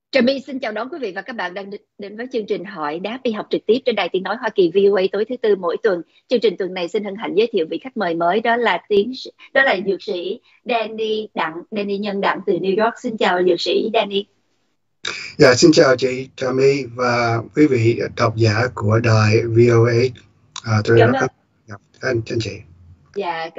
Trà My xin chào đón quý vị và các bạn đang đến với chương trình hỏi đáp y học trực tiếp trên đài tiếng nói Hoa Kỳ VOA tối thứ Tư mỗi tuần. Chương trình tuần này xin hân hạnh giới thiệu vị khách mời mới, đó là dược sĩ Danny Nhân Đặng từ New York. Xin chào dược sĩ Danny. Dạ, xin chào chị Trà My và quý vị độc giả của đài VOA. Tôi rất hân gặp anh chị. Dạ,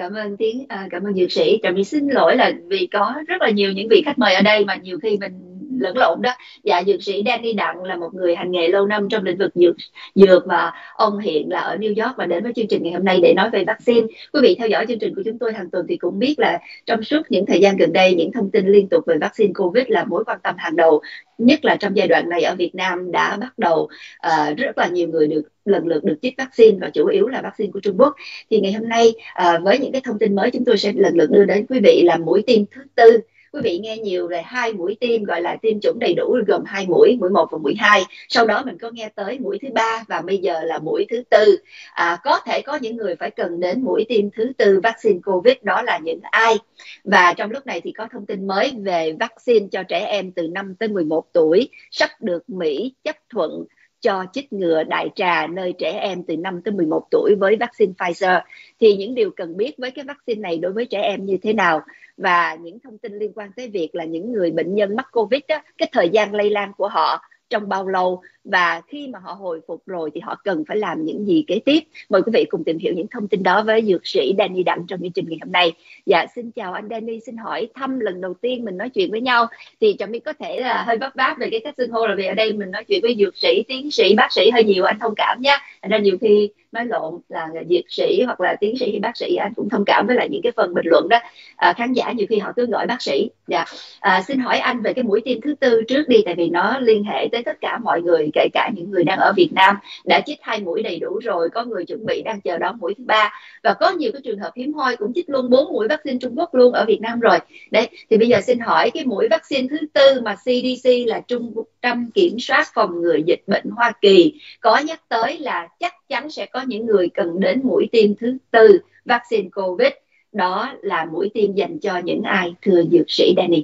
cảm ơn dược sĩ. Trà My xin lỗi là vì có rất là nhiều những vị khách mời ở đây mà nhiều khi mình lẫn lộn đó. Dạ, dược sĩ Danny Đặng là một người hành nghề lâu năm trong lĩnh vực dược và ông hiện là ở New York và đến với chương trình ngày hôm nay để nói về vaccine. Quý vị theo dõi chương trình của chúng tôi hàng tuần thì cũng biết là trong suốt những thời gian gần đây, những thông tin liên tục về vaccine COVID là mối quan tâm hàng đầu, nhất là trong giai đoạn này ở Việt Nam đã bắt đầu rất là nhiều người lần lượt được chích vaccine và chủ yếu là vaccine của Trung Quốc. Thì ngày hôm nay với những cái thông tin mới, chúng tôi sẽ lần lượt đưa đến quý vị là mũi tiêm thứ tư. Quý vị nghe nhiều về 2 mũi tiêm gọi là tiêm chủng đầy đủ gồm 2 mũi, mũi 1 và mũi 2. Sau đó mình có nghe tới mũi thứ 3 và bây giờ là mũi thứ tư. Có thể có những người phải cần đến mũi tiêm thứ tư vaccine COVID, đó là những ai? Và trong lúc này thì có thông tin mới về vaccine cho trẻ em từ 5 tới 11 tuổi sắp được Mỹ chấp thuận cho chích ngừa đại trà nơi trẻ em từ 5 tới 11 tuổi với vaccine Pfizer. Thì những điều cần biết với cái vaccine này đối với trẻ em như thế nào, và những thông tin liên quan tới việc là những người bệnh nhân mắc Covid đó, cái thời gian lây lan của họ trong bao lâu, và khi mà họ hồi phục rồi thì họ cần phải làm những gì kế tiếp. Mời quý vị cùng tìm hiểu những thông tin đó với dược sĩ Danny Đặng trong chương trình ngày hôm nay. Dạ, xin chào anh Danny, xin hỏi thăm lần đầu tiên mình nói chuyện với nhau thì Trà My có thể là hơi vấp váp về cái cách xưng hô, là vì ở đây mình nói chuyện với dược sĩ, tiến sĩ, bác sĩ hơi nhiều, anh thông cảm nhé. Thành ra nhiều khi nói lộn là dược sĩ hoặc là tiến sĩ hay bác sĩ, anh cũng thông cảm với lại những cái phần bình luận đó. Khán giả nhiều khi họ cứ gọi bác sĩ. Dạ. Xin hỏi anh về cái mũi tiêm thứ tư trước đi, tại vì nó liên hệ tới tất cả mọi người, kể cả những người đang ở Việt Nam đã chích 2 mũi đầy đủ rồi, có người chuẩn bị đang chờ đón mũi thứ 3 và có nhiều cái trường hợp hiếm hoi cũng chích luôn 4 mũi vaccine Trung Quốc luôn ở Việt Nam rồi. Đấy, thì bây giờ xin hỏi cái mũi vaccine thứ tư mà CDC là Trung tâm Kiểm soát Phòng ngừa Dịch bệnh Hoa Kỳ có nhắc tới là chắc chắn sẽ có những người cần đến mũi tiêm thứ tư vaccine COVID, đó là mũi tiêm dành cho những ai, thưa dược sĩ Danny?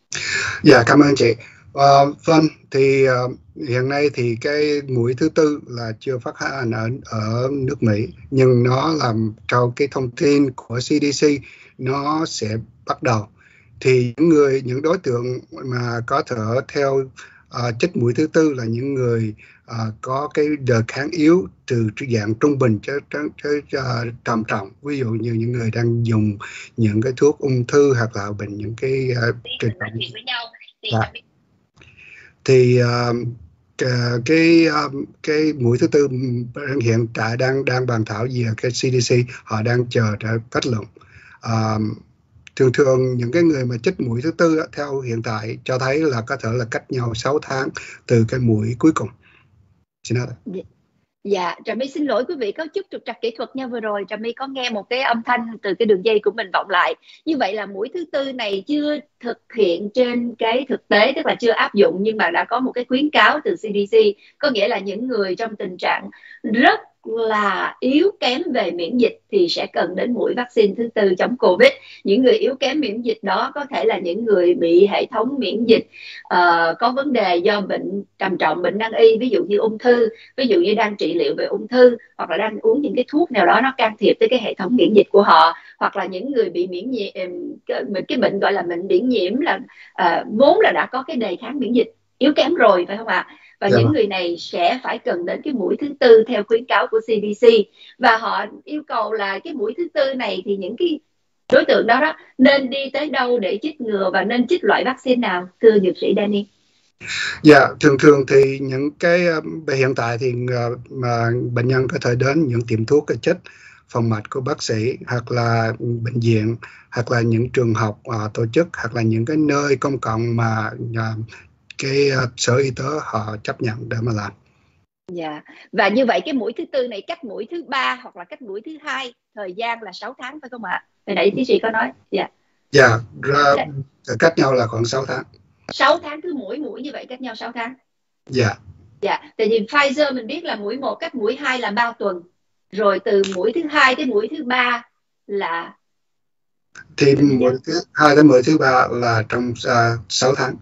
Dạ, cảm ơn chị. Vâng, thì hiện nay thì cái mũi thứ tư là chưa phát hành ở nước Mỹ, nhưng nó làm theo cái thông tin của CDC nó sẽ bắt đầu. Thì những đối tượng mà có thể theo chích mũi thứ tư là những người có cái đề kháng yếu từ dạng trung bình tới trầm trọng, ví dụ như những người đang dùng những cái thuốc ung thư hoặc là bệnh những cái thì cái mũi thứ tư hiện tại đang bàn thảo về cái CDC, họ đang chờ để kết luận. Thường những cái người mà chích mũi thứ tư đó, theo hiện tại cho thấy là có thể là cách nhau 6 tháng từ cái mũi cuối cùng. Xin lỗi. Dạ, Trà My xin lỗi quý vị, có chút trục trặc kỹ thuật nha. Vừa rồi Trà My có nghe một cái âm thanh từ cái đường dây của mình vọng lại. Như vậy là mũi thứ tư này chưa thực hiện trên cái thực tế, tức là chưa áp dụng, nhưng mà đã có một cái khuyến cáo từ CDC, có nghĩa là những người trong tình trạng rất là yếu kém về miễn dịch thì sẽ cần đến mũi vaccine thứ tư chống Covid. Những người yếu kém miễn dịch đó có thể là những người bị hệ thống miễn dịch có vấn đề do bệnh trầm trọng, bệnh nan y, ví dụ như ung thư, ví dụ như đang trị liệu về ung thư, hoặc là đang uống những cái thuốc nào đó nó can thiệp tới cái hệ thống miễn dịch của họ, hoặc là những người bị cái bệnh gọi là bệnh miễn nhiễm là vốn là đã có cái đề kháng miễn dịch yếu kém rồi, phải không ạ? Và những người này sẽ phải cần đến cái mũi thứ tư theo khuyến cáo của CDC, và họ yêu cầu là cái mũi thứ tư này thì những cái đối tượng đó nên đi tới đâu để chích ngừa và nên chích loại vaccine nào, thưa dược sĩ Danny? Dạ, thường thì những cái hiện tại thì mà bệnh nhân có thể đến những tiệm thuốc để chích, phòng mạch của bác sĩ, hoặc là bệnh viện, hoặc là những trường học tổ chức, hoặc là những cái nơi công cộng mà cái sở y tế họ chấp nhận để mà làm. Dạ, và như vậy cái mũi thứ tư này cách mũi thứ ba hoặc là cách mũi thứ hai thời gian là 6 tháng phải không ạ? Hồi nãy tiến sĩ có nói. Dạ. Dạ, cách nhau là khoảng 6 tháng. 6 tháng cứ mỗi mũi như vậy cách nhau 6 tháng. Dạ. Dạ, tại vì Pfizer mình biết là mũi 1 cách mũi 2 là 3 tuần. Rồi từ mũi thứ 2 tới mũi thứ 3 là thì mũi thứ 2 tới mũi thứ 3 là trong 6 tháng.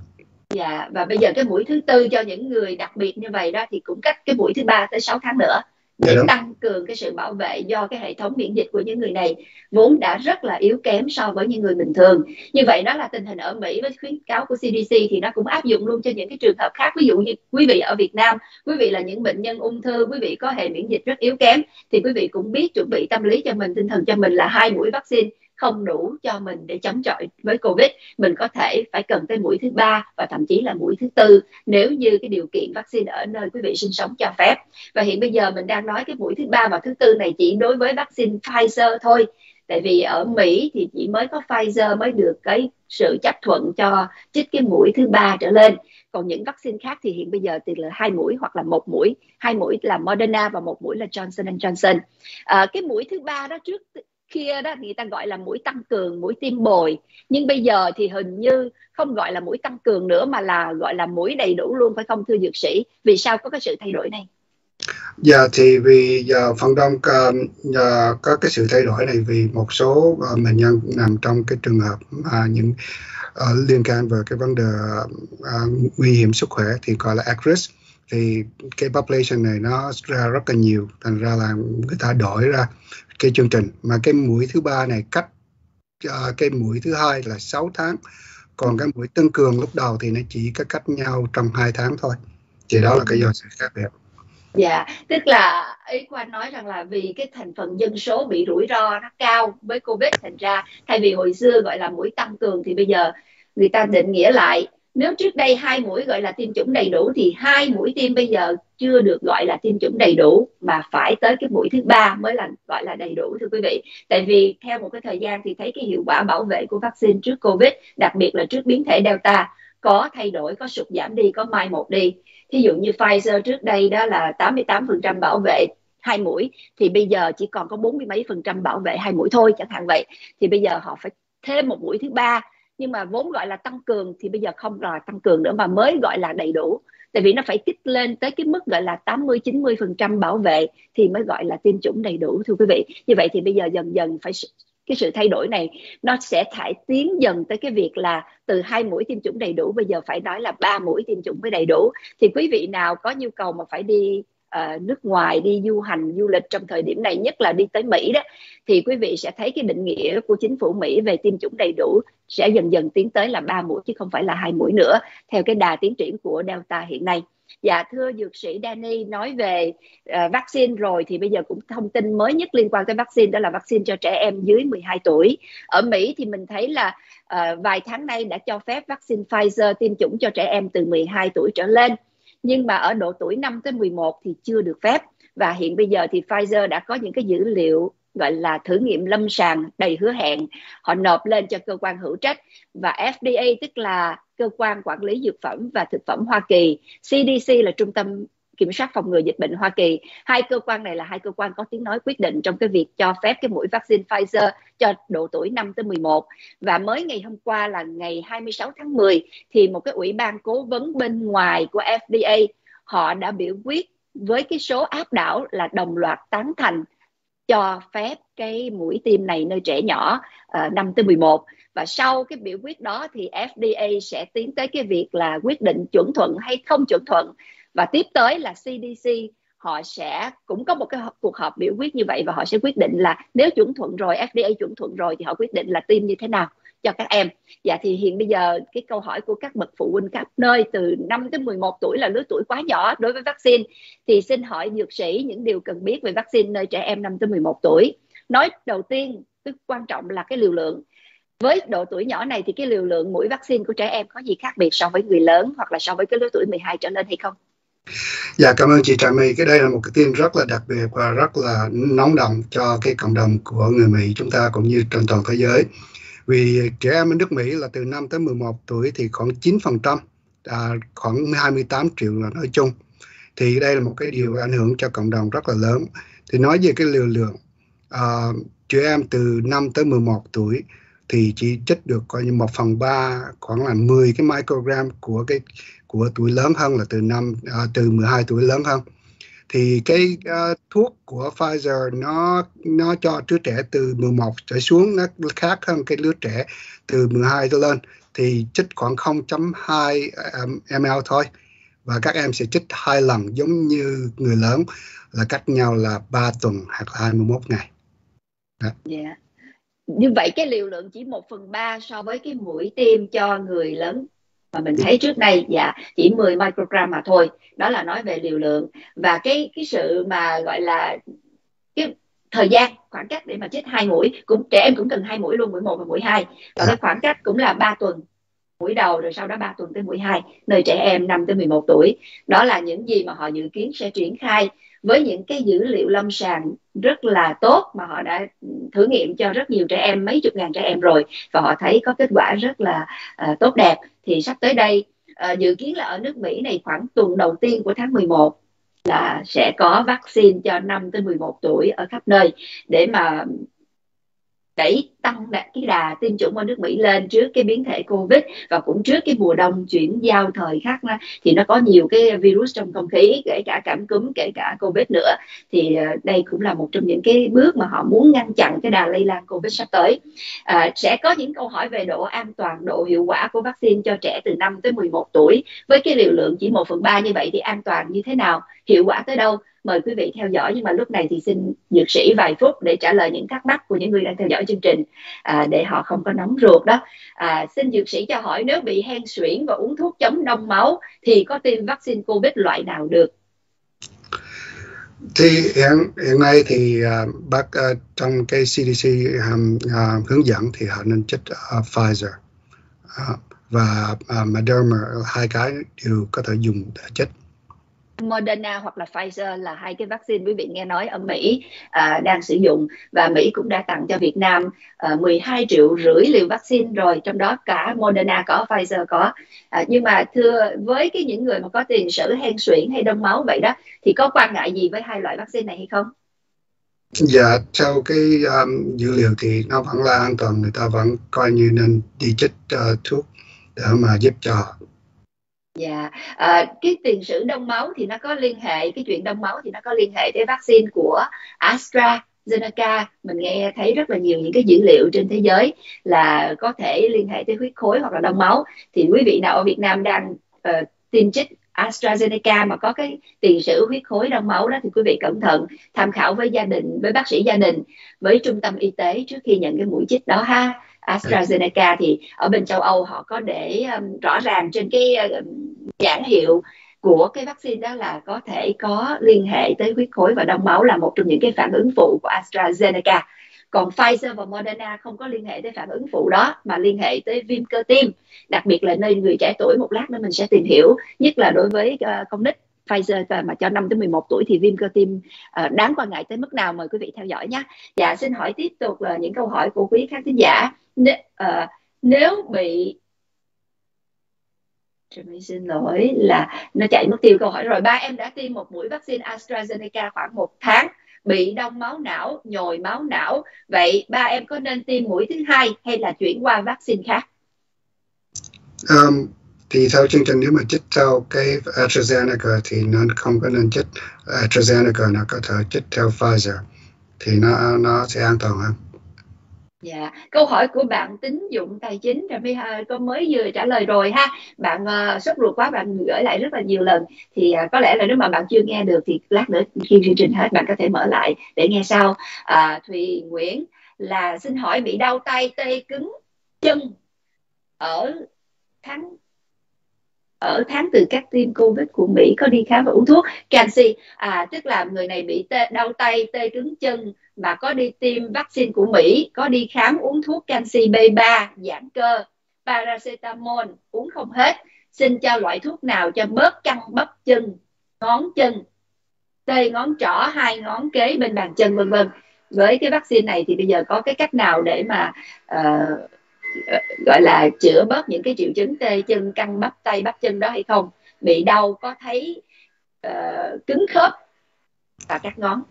Dạ, và bây giờ cái mũi thứ tư cho những người đặc biệt như vậy đó thì cũng cách cái mũi thứ ba tới 6 tháng nữa, Dạ để đúng. tăng cường cái sự bảo vệ, do cái hệ thống miễn dịch của những người này vốn đã rất là yếu kém so với những người bình thường. Như vậy đó là tình hình ở Mỹ, với khuyến cáo của CDC thì nó cũng áp dụng luôn cho những cái trường hợp khác. Ví dụ như quý vị ở Việt Nam, quý vị là những bệnh nhân ung thư, quý vị có hệ miễn dịch rất yếu kém, thì quý vị cũng biết chuẩn bị tâm lý cho mình, tinh thần cho mình là 2 mũi vaccine không đủ cho mình để chống chọi với Covid. Mình có thể phải cần tới mũi thứ ba và thậm chí là mũi thứ tư nếu như cái điều kiện vaccine ở nơi quý vị sinh sống cho phép. Và hiện bây giờ mình đang nói cái mũi thứ ba và thứ tư này chỉ đối với vaccine Pfizer thôi, tại vì ở Mỹ thì chỉ mới có Pfizer mới được cái sự chấp thuận cho chích cái mũi thứ ba trở lên. Còn những vaccine khác thì hiện bây giờ thì là 2 mũi hoặc là 1 mũi. 2 mũi là Moderna và 1 mũi là Johnson Johnson. Cái mũi thứ ba đó trước kia đó người ta gọi là mũi tăng cường, mũi tiêm bồi, nhưng bây giờ thì hình như không gọi là mũi tăng cường nữa mà là gọi là mũi đầy đủ luôn, phải không thưa dược sĩ? Vì sao có cái sự thay đổi này? Dạ thì vì phần đông có cái sự thay đổi này vì một số bệnh nhân nằm trong cái trường hợp những liên can về cái vấn đề nguy hiểm sức khỏe thì gọi là at risk, thì cái population này nó ra rất là nhiều, thành ra là người ta đổi ra cái chương trình. Mà cái mũi thứ ba này cách cái mũi thứ hai là 6 tháng, còn cái mũi tăng cường lúc đầu thì nó chỉ có cách nhau trong 2 tháng thôi, thì đó là cái do sự khác biệt. Dạ, tức là ý của anh nói rằng là vì cái thành phần dân số bị rủi ro nó cao với Covid, thành ra thay vì hồi xưa gọi là mũi tăng cường thì bây giờ người ta định nghĩa lại. Nếu trước đây 2 mũi gọi là tiêm chủng đầy đủ thì 2 mũi tiêm bây giờ chưa được gọi là tiêm chủng đầy đủ, mà phải tới cái mũi thứ ba mới là gọi là đầy đủ, thưa quý vị. Tại vì theo một cái thời gian thì thấy cái hiệu quả bảo vệ của vaccine trước Covid, đặc biệt là trước biến thể Delta, có thay đổi, có sụt giảm đi, có mai một đi. Thí dụ như Pfizer trước đây đó là 88% bảo vệ 2 mũi, thì bây giờ chỉ còn có 40 mấy % bảo vệ 2 mũi thôi chẳng hạn vậy. Thì bây giờ họ phải thêm một mũi thứ ba, nhưng mà vốn gọi là tăng cường thì bây giờ không là tăng cường nữa mà mới gọi là đầy đủ. Tại vì nó phải kích lên tới cái mức gọi là 80-90% bảo vệ thì mới gọi là tiêm chủng đầy đủ, thưa quý vị. Như vậy thì bây giờ dần dần phải cái sự thay đổi này nó sẽ tiến dần tới cái việc là từ 2 mũi tiêm chủng đầy đủ bây giờ phải nói là 3 mũi tiêm chủng mới đầy đủ. Thì quý vị nào có nhu cầu mà phải đi nước ngoài, đi du hành du lịch trong thời điểm này, nhất là đi tới Mỹ đó, thì quý vị sẽ thấy cái định nghĩa của chính phủ Mỹ về tiêm chủng đầy đủ sẽ dần dần tiến tới là 3 mũi chứ không phải là 2 mũi nữa, theo cái đà tiến triển của Delta hiện nay. Dạ thưa dược sĩ Danny, nói về vaccine rồi thì bây giờ cũng thông tin mới nhất liên quan tới vaccine, đó là vaccine cho trẻ em dưới 12 tuổi. Ở Mỹ thì mình thấy là vài tháng nay đã cho phép vaccine Pfizer tiêm chủng cho trẻ em từ 12 tuổi trở lên, nhưng mà ở độ tuổi 5 tới 11 thì chưa được phép. Và hiện bây giờ thì Pfizer đã có những cái dữ liệu gọi là thử nghiệm lâm sàng đầy hứa hẹn, họ nộp lên cho cơ quan hữu trách, và FDA tức là cơ quan quản lý dược phẩm và thực phẩm Hoa Kỳ, CDC là trung tâm kiểm soát phòng ngừa dịch bệnh Hoa Kỳ. 2 cơ quan này là 2 cơ quan có tiếng nói quyết định trong cái việc cho phép cái mũi vaccine Pfizer cho độ tuổi 5 tới 11. Và mới ngày hôm qua là ngày 26 tháng 10 thì một cái ủy ban cố vấn bên ngoài của FDA họ đã biểu quyết với cái số áp đảo là đồng loạt tán thành cho phép cái mũi tiêm này nơi trẻ nhỏ 5 tới 11. Và sau cái biểu quyết đó thì FDA sẽ tiến tới cái việc là quyết định chuẩn thuận hay không chuẩn thuận, và tiếp tới là CDC họ sẽ cũng có một cái cuộc họp biểu quyết như vậy, và họ sẽ quyết định là nếu chuẩn thuận rồi, FDA chuẩn thuận rồi thì họ quyết định là tiêm như thế nào cho các em. Dạ thì hiện bây giờ cái câu hỏi của các bậc phụ huynh khắp nơi từ 5 tới 11 tuổi là lứa tuổi quá nhỏ đối với vaccine, thì xin hỏi dược sĩ những điều cần biết về vaccine nơi trẻ em 5 tới 11 tuổi. Nói đầu tiên, cái quan trọng là cái liều lượng. Với độ tuổi nhỏ này thì cái liều lượng mũi vaccine của trẻ em có gì khác biệt so với người lớn hoặc là so với cái lứa tuổi 12 trở lên hay không? Dạ, cảm ơn chị Trà My. Cái đây là một cái tin rất là đặc biệt và rất là nóng động cho cái cộng đồng của người Mỹ chúng ta cũng như trên toàn thế giới. Vì trẻ em ở nước Mỹ là từ 5 tới 11 tuổi thì khoảng 9%, khoảng 28 triệu là nói chung. Thì đây là một cái điều ảnh hưởng cho cộng đồng rất là lớn. Thì nói về cái liều lượng, trẻ em từ 5 tới 11 tuổi thì chỉ chích được coi như 1/3, khoảng là 10 cái microgram của tuổi lớn hơn là từ 12 tuổi lớn hơn. thì cái thuốc của Pfizer nó cho đứa trẻ từ 11 trở xuống, nó khác hơn cái đứa trẻ từ 12 trở lên, thì chích khoảng 0.2 ml thôi, và các em sẽ chích 2 lần giống như người lớn, là cách nhau là 3 tuần hoặc là 21 ngày. Yeah. Như vậy cái liều lượng chỉ 1/3 so với cái mũi tiêm cho người lớn mà mình thấy trước đây, chỉ 10 microgram mà thôi. Đó là nói về liều lượng. Và cái sự mà gọi là cái thời gian khoảng cách để mà chích 2 mũi, cũng trẻ em cũng cần 2 mũi luôn, mũi 1 và mũi 2, và cái khoảng cách cũng là 3 tuần mũi đầu, rồi sau đó 3 tuần tới mũi 2, nơi trẻ em 5 tới 11 tuổi. Đó là những gì mà họ dự kiến sẽ triển khai với những cái dữ liệu lâm sàng rất là tốt mà họ đã thử nghiệm cho rất nhiều trẻ em, mấy chục ngàn trẻ em rồi, và họ thấy có kết quả rất là tốt đẹp. Thì sắp tới đây dự kiến là ở nước Mỹ này khoảng tuần đầu tiên của tháng 11 là sẽ có vaccine cho 5 tới 11 tuổi ở khắp nơi, để mà đẩy tăng cái đà tiêm chủng ở nước Mỹ lên trước cái biến thể Covid, và cũng trước cái mùa đông chuyển giao thời khắc thì nó có nhiều cái virus trong không khí, kể cả cảm cúm, kể cả Covid nữa. Thì đây cũng là một trong những cái bước mà họ muốn ngăn chặn cái đà lây lan Covid sắp tới. Sẽ có những câu hỏi về độ an toàn, độ hiệu quả của vaccine cho trẻ từ 5 tới 11 tuổi với cái liều lượng chỉ 1/3 như vậy, thì an toàn như thế nào, hiệu quả tới đâu? Mời quý vị theo dõi. Nhưng mà lúc này thì xin dược sĩ vài phút để trả lời những thắc mắc của những người đang theo dõi chương trình, để họ không có nóng ruột đó. Xin dược sĩ cho hỏi, nếu bị hen suyễn và uống thuốc chống đông máu thì có tiêm vaccine Covid loại nào được? Thì hiện nay thì trong cái CDC hướng dẫn thì họ nên chích Pfizer và Moderna, hai cái đều có thể dùng để chích. Moderna hoặc là Pfizer là hai cái vaccine quý vị nghe nói ở Mỹ đang sử dụng, và Mỹ cũng đã tặng cho Việt Nam 12,5 triệu liều vaccine rồi, trong đó cả Moderna có, Pfizer có. Nhưng mà thưa, với những người mà có tiền sử hen suyễn hay đông máu vậy đó, thì có quan ngại gì với hai loại vaccine này hay không? Dạ, theo cái dữ liệu thì nó vẫn là an toàn, người ta vẫn coi như nên đi chích thuốc để mà giúp cho. Cái tiền sử đông máu thì nó có liên hệ, cái chuyện đông máu thì nó có liên hệ tới vaccine của AstraZeneca. Mình nghe thấy rất là nhiều những cái dữ liệu trên thế giới là có thể liên hệ tới huyết khối hoặc là đông máu. Thì quý vị nào ở Việt Nam đang tiêm chích AstraZeneca mà có cái tiền sử huyết khối đông máu đó, thì quý vị cẩn thận tham khảo với gia đình, với bác sĩ gia đình, với trung tâm y tế trước khi nhận cái mũi chích đó ha. AstraZeneca thì ở bên châu Âu họ có để rõ ràng trên cái nhãn hiệu của cái vaccine đó là có thể có liên hệ tới huyết khối và đông máu, là một trong những cái phản ứng phụ của AstraZeneca. Còn Pfizer và Moderna không có liên hệ tới phản ứng phụ đó, mà liên hệ tới viêm cơ tim, đặc biệt là nơi người trẻ tuổi. Một lát nữa mình sẽ tìm hiểu, nhất là đối với con nít. Pfizer mà cho 5 tới 11 tuổi thì viêm cơ tim đáng quan ngại tới mức nào, mời quý vị theo dõi nhé. Xin hỏi tiếp tục là những câu hỏi của quý khán thính giả. Nếu bị xin lỗi là nó chạy mất tiêu câu hỏi rồi. Ba em đã tiêm một mũi vaccine AstraZeneca khoảng 1 tháng, bị đông máu não, nhồi máu não. Vậy ba em có nên tiêm mũi thứ hai hay là chuyển qua vaccine khác? Thì theo chương trình, nếu mà chích theo cái AstraZeneca thì nó không có nên chích AstraZeneca, nó có thể chích theo Pfizer thì nó sẽ an toàn hơn. Câu hỏi của bạn tín dụng tài chính con mới vừa trả lời rồi ha. Bạn sốt ruột quá, bạn gửi lại rất là nhiều lần, thì có lẽ là nếu mà bạn chưa nghe được thì lát nữa khi chương trình hết bạn có thể mở lại để nghe sau. Thùy Nguyễn là xin hỏi, bị đau tay, tê cứng chân ở tháng từ các tiêm Covid của Mỹ, có đi khám và uống thuốc canxi? Tức là người này bị đau tay, tê cứng chân mà có đi tiêm vaccine của Mỹ, có đi khám uống thuốc canxi B3 giãn cơ, paracetamol uống không hết. Xin cho loại thuốc nào cho bớt căng bắp chân, ngón chân, tê ngón trỏ, 2 ngón kế bên bàn chân, vân vân. Với cái vaccine này thì bây giờ có cái cách nào để mà gọi là chữa bớt những cái triệu chứng tê chân, căng bắp tay bắp chân đó hay không? Bị đau có thấy cứng khớp và các ngón.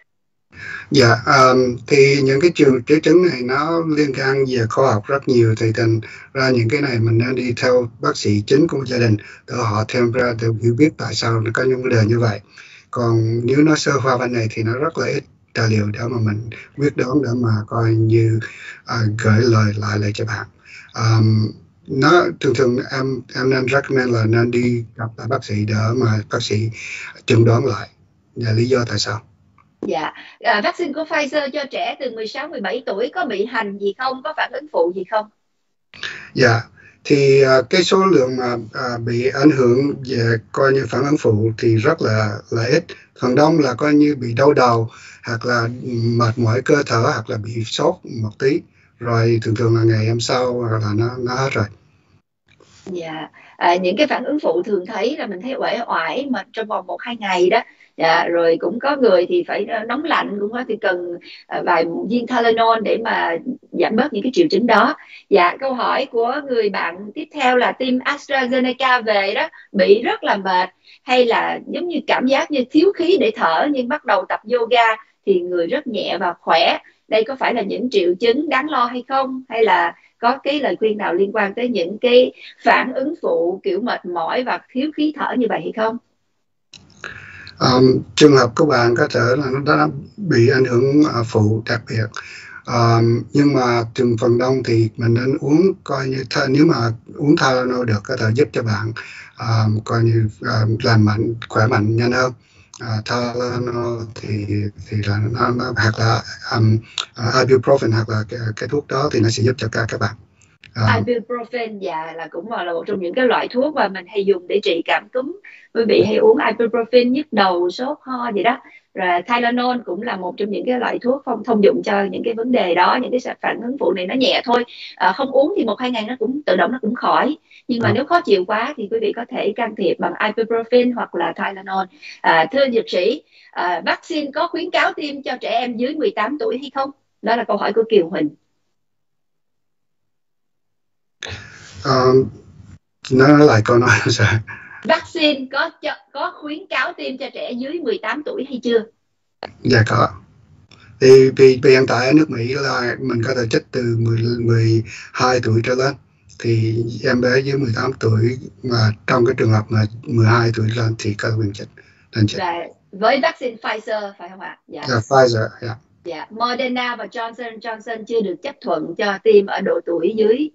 Thì những cái triệu chứng này nó liên quan về khoa học rất nhiều, thì thành ra những cái này mình nên đi theo bác sĩ chính của gia đình để họ thêm ra để hiểu biết tại sao nó có những vấn đề như vậy. Còn nếu nó sơ khoa bên này thì nó rất là ít tài liệu để mà mình quyết đoán, để mà coi như gửi lời lại cho bạn. Nó thường thường em nên recommend là nên đi gặp lại bác sĩ để mà bác sĩ chẩn đoán lại là lý do tại sao. Dạ, vaccine của Pfizer cho trẻ từ 16-17 tuổi có bị hành gì không? Có phản ứng phụ gì không? Dạ, thì cái số lượng mà bị ảnh hưởng về coi như phản ứng phụ thì rất là ít. Phần đông là coi như bị đau đầu, hoặc là mệt mỏi cơ thể, hoặc là bị sốt một tí, rồi thường thường là ngày hôm sau là nó hết rồi. Dạ, những cái phản ứng phụ thường thấy là mình thấy uể oải mà trong vòng 1-2 ngày đó. Dạ, rồi cũng có người thì phải nóng lạnh, cũng có thì cần vài viên Tylenol để mà giảm bớt những cái triệu chứng đó. Dạ, câu hỏi của người bạn tiếp theo là tiêm AstraZeneca về đó bị rất là mệt, hay là giống như cảm giác như thiếu khí để thở, nhưng bắt đầu tập yoga thì người rất nhẹ và khỏe. Đây có phải là những triệu chứng đáng lo hay không, hay là có cái lời khuyên nào liên quan tới những cái phản ứng phụ kiểu mệt mỏi và thiếu khí thở như vậy hay không? Trường hợp của bạn có thể là nó đã bị ảnh hưởng phụ đặc biệt. Nhưng mà từng phần đông thì mình nên uống, coi như nếu mà uống Tylenol được có thể giúp cho bạn coi như lành mạnh, khỏe mạnh nhanh hơn. Tylenol thì là nó hoặc là ibuprofen, hoặc là cái thuốc đó thì nó sẽ giúp cho các bạn. Ibuprofen dạ là cũng là một trong những cái loại thuốc mà mình hay dùng để trị cảm cúm. Quý vị hay uống ibuprofen nhức đầu, sốt, ho gì đó. Rồi Tylenol cũng là một trong những cái loại thuốc thông dụng cho những cái vấn đề đó, những cái phản ứng phụ này nó nhẹ thôi. Không uống thì 1-2 ngày nó cũng tự động nó cũng khỏi. Nhưng mà nếu khó chịu quá thì quý vị có thể can thiệp bằng ibuprofen hoặc là Tylenol. Thưa dược sĩ, vaccine có khuyến cáo tiêm cho trẻ em dưới 18 tuổi hay không? Đó là câu hỏi của Kiều Huỳnh. Nó lại câu nói sao? Vaccine có khuyến cáo tiêm cho trẻ dưới 18 tuổi hay chưa? Dạ có. Thì vì hiện tại ở nước Mỹ là mình có thể chích từ 12 tuổi trở lên, thì em bé dưới 18 tuổi mà trong cái trường hợp mà 12 tuổi lên thì có quyền chích. Và với vaccine Pfizer phải không ạ? Dạ. Pfizer, dạ. Dạ, Moderna và Johnson Johnson chưa được chấp thuận cho tiêm ở độ tuổi dưới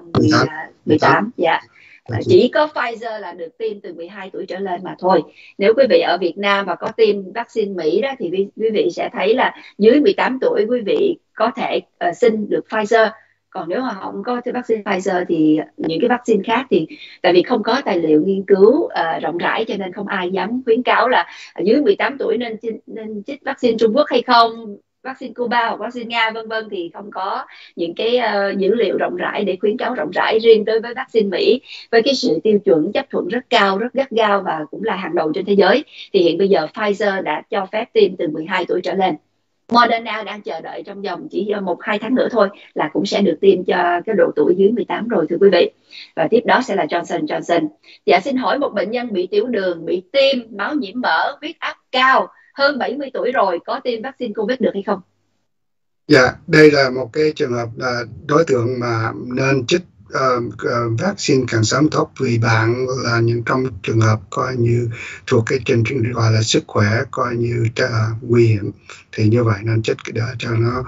18. Dạ. Chỉ có Pfizer là được tiêm từ 12 tuổi trở lên mà thôi. Nếu quý vị ở Việt Nam và có tiêm vaccine Mỹ đó thì quý vị sẽ thấy là dưới 18 tuổi quý vị có thể xin được Pfizer. Còn nếu mà không có vaccine Pfizer thì những cái vaccine khác thì tại vì không có tài liệu nghiên cứu rộng rãi, cho nên không ai dám khuyến cáo là dưới 18 tuổi nên chích vaccine Trung Quốc hay không, vaccine Cuba hoặc vaccine Nga vân vân, thì không có những cái dữ liệu rộng rãi để khuyến cáo rộng rãi. Riêng đối với vaccine Mỹ, với cái sự tiêu chuẩn chấp thuận rất cao, rất gắt gao và cũng là hàng đầu trên thế giới, thì hiện bây giờ Pfizer đã cho phép tiêm từ 12 tuổi trở lên. Moderna đang chờ đợi trong vòng chỉ 1-2 tháng nữa thôi là cũng sẽ được tiêm cho cái độ tuổi dưới 18 rồi thưa quý vị. Và tiếp đó sẽ là Johnson Johnson. Dạ, xin hỏi một bệnh nhân bị tiểu đường, bị tim, máu nhiễm mỡ, huyết áp cao, hơn 70 tuổi rồi, có tiêm vaccine Covid được hay không? Dạ, đây là một cái trường hợp đối tượng mà nên chích vaccine càng sớm tốt, vì bạn là những trong trường hợp coi như thuộc cái trình gọi là sức khỏe coi như nguy hiểm, thì như vậy nên chích để cho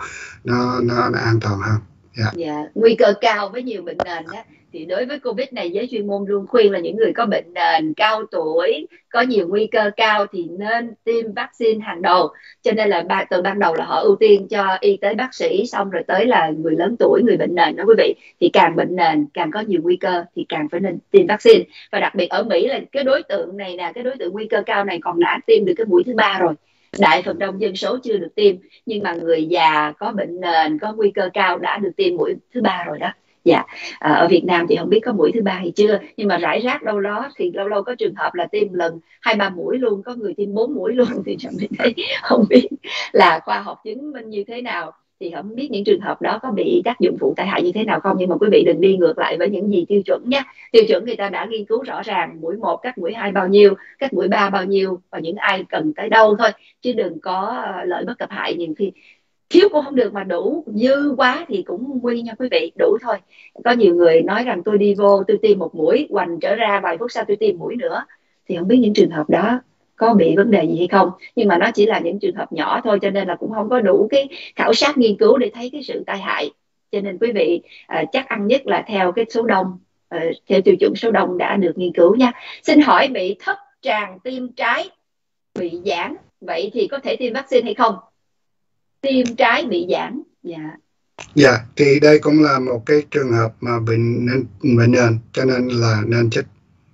nó an toàn hơn. Dạ, nguy cơ cao với nhiều bệnh nền đó. Thì đối với Covid này, giới chuyên môn luôn khuyên là những người có bệnh nền, cao tuổi, có nhiều nguy cơ cao thì nên tiêm vaccine hàng đầu. Cho nên là từ ban đầu là họ ưu tiên cho y tế bác sĩ, xong rồi tới là người lớn tuổi, người bệnh nền đó quý vị. Thì càng bệnh nền, càng có nhiều nguy cơ thì càng phải nên tiêm vaccine. Và đặc biệt ở Mỹ là cái đối tượng này nè, cái đối tượng nguy cơ cao này còn đã tiêm được cái mũi thứ 3 rồi. Đại phần đông dân số chưa được tiêm, nhưng mà người già có bệnh nền, có nguy cơ cao đã được tiêm mũi thứ 3 rồi đó. Dạ, ở Việt Nam thì không biết có mũi thứ 3 hay chưa, nhưng mà rải rác đâu đó thì lâu lâu có trường hợp là tiêm lần 2-3 mũi luôn, có người tiêm 4 mũi luôn, thì mình thấy không biết là khoa học chứng minh như thế nào, thì không biết những trường hợp đó có bị tác dụng phụ tai hại như thế nào không. Nhưng mà quý vị đừng đi ngược lại với những gì tiêu chuẩn nhé. Tiêu chuẩn người ta đã nghiên cứu rõ ràng, mũi 1 cách mũi 2 bao nhiêu, cách mũi 3 bao nhiêu, và những ai cần tới đâu thôi, chứ đừng có lợi bất cập hại. Nhiều khi thiếu cũng không được mà đủ dư quá thì cũng nguy nha quý vị. Đủ thôi. Có nhiều người nói rằng tôi đi vô tôi tiêm 1 mũi, hoành trở ra vài phút sau tôi tiêm mũi nữa, thì không biết những trường hợp đó có bị vấn đề gì hay không, nhưng mà nó chỉ là những trường hợp nhỏ thôi, cho nên là cũng không có đủ cái khảo sát nghiên cứu để thấy cái sự tai hại. Cho nên quý vị chắc ăn nhất là theo cái số đông, theo tiêu chuẩn số đông đã được nghiên cứu nha. Xin hỏi bị thất tràng tim trái bị giãn, vậy thì có thể tiêm vaccine hay không? Tim trái bị giãn. Dạ, thì đây cũng là một cái trường hợp mà bệnh nền, cho nên là nên chích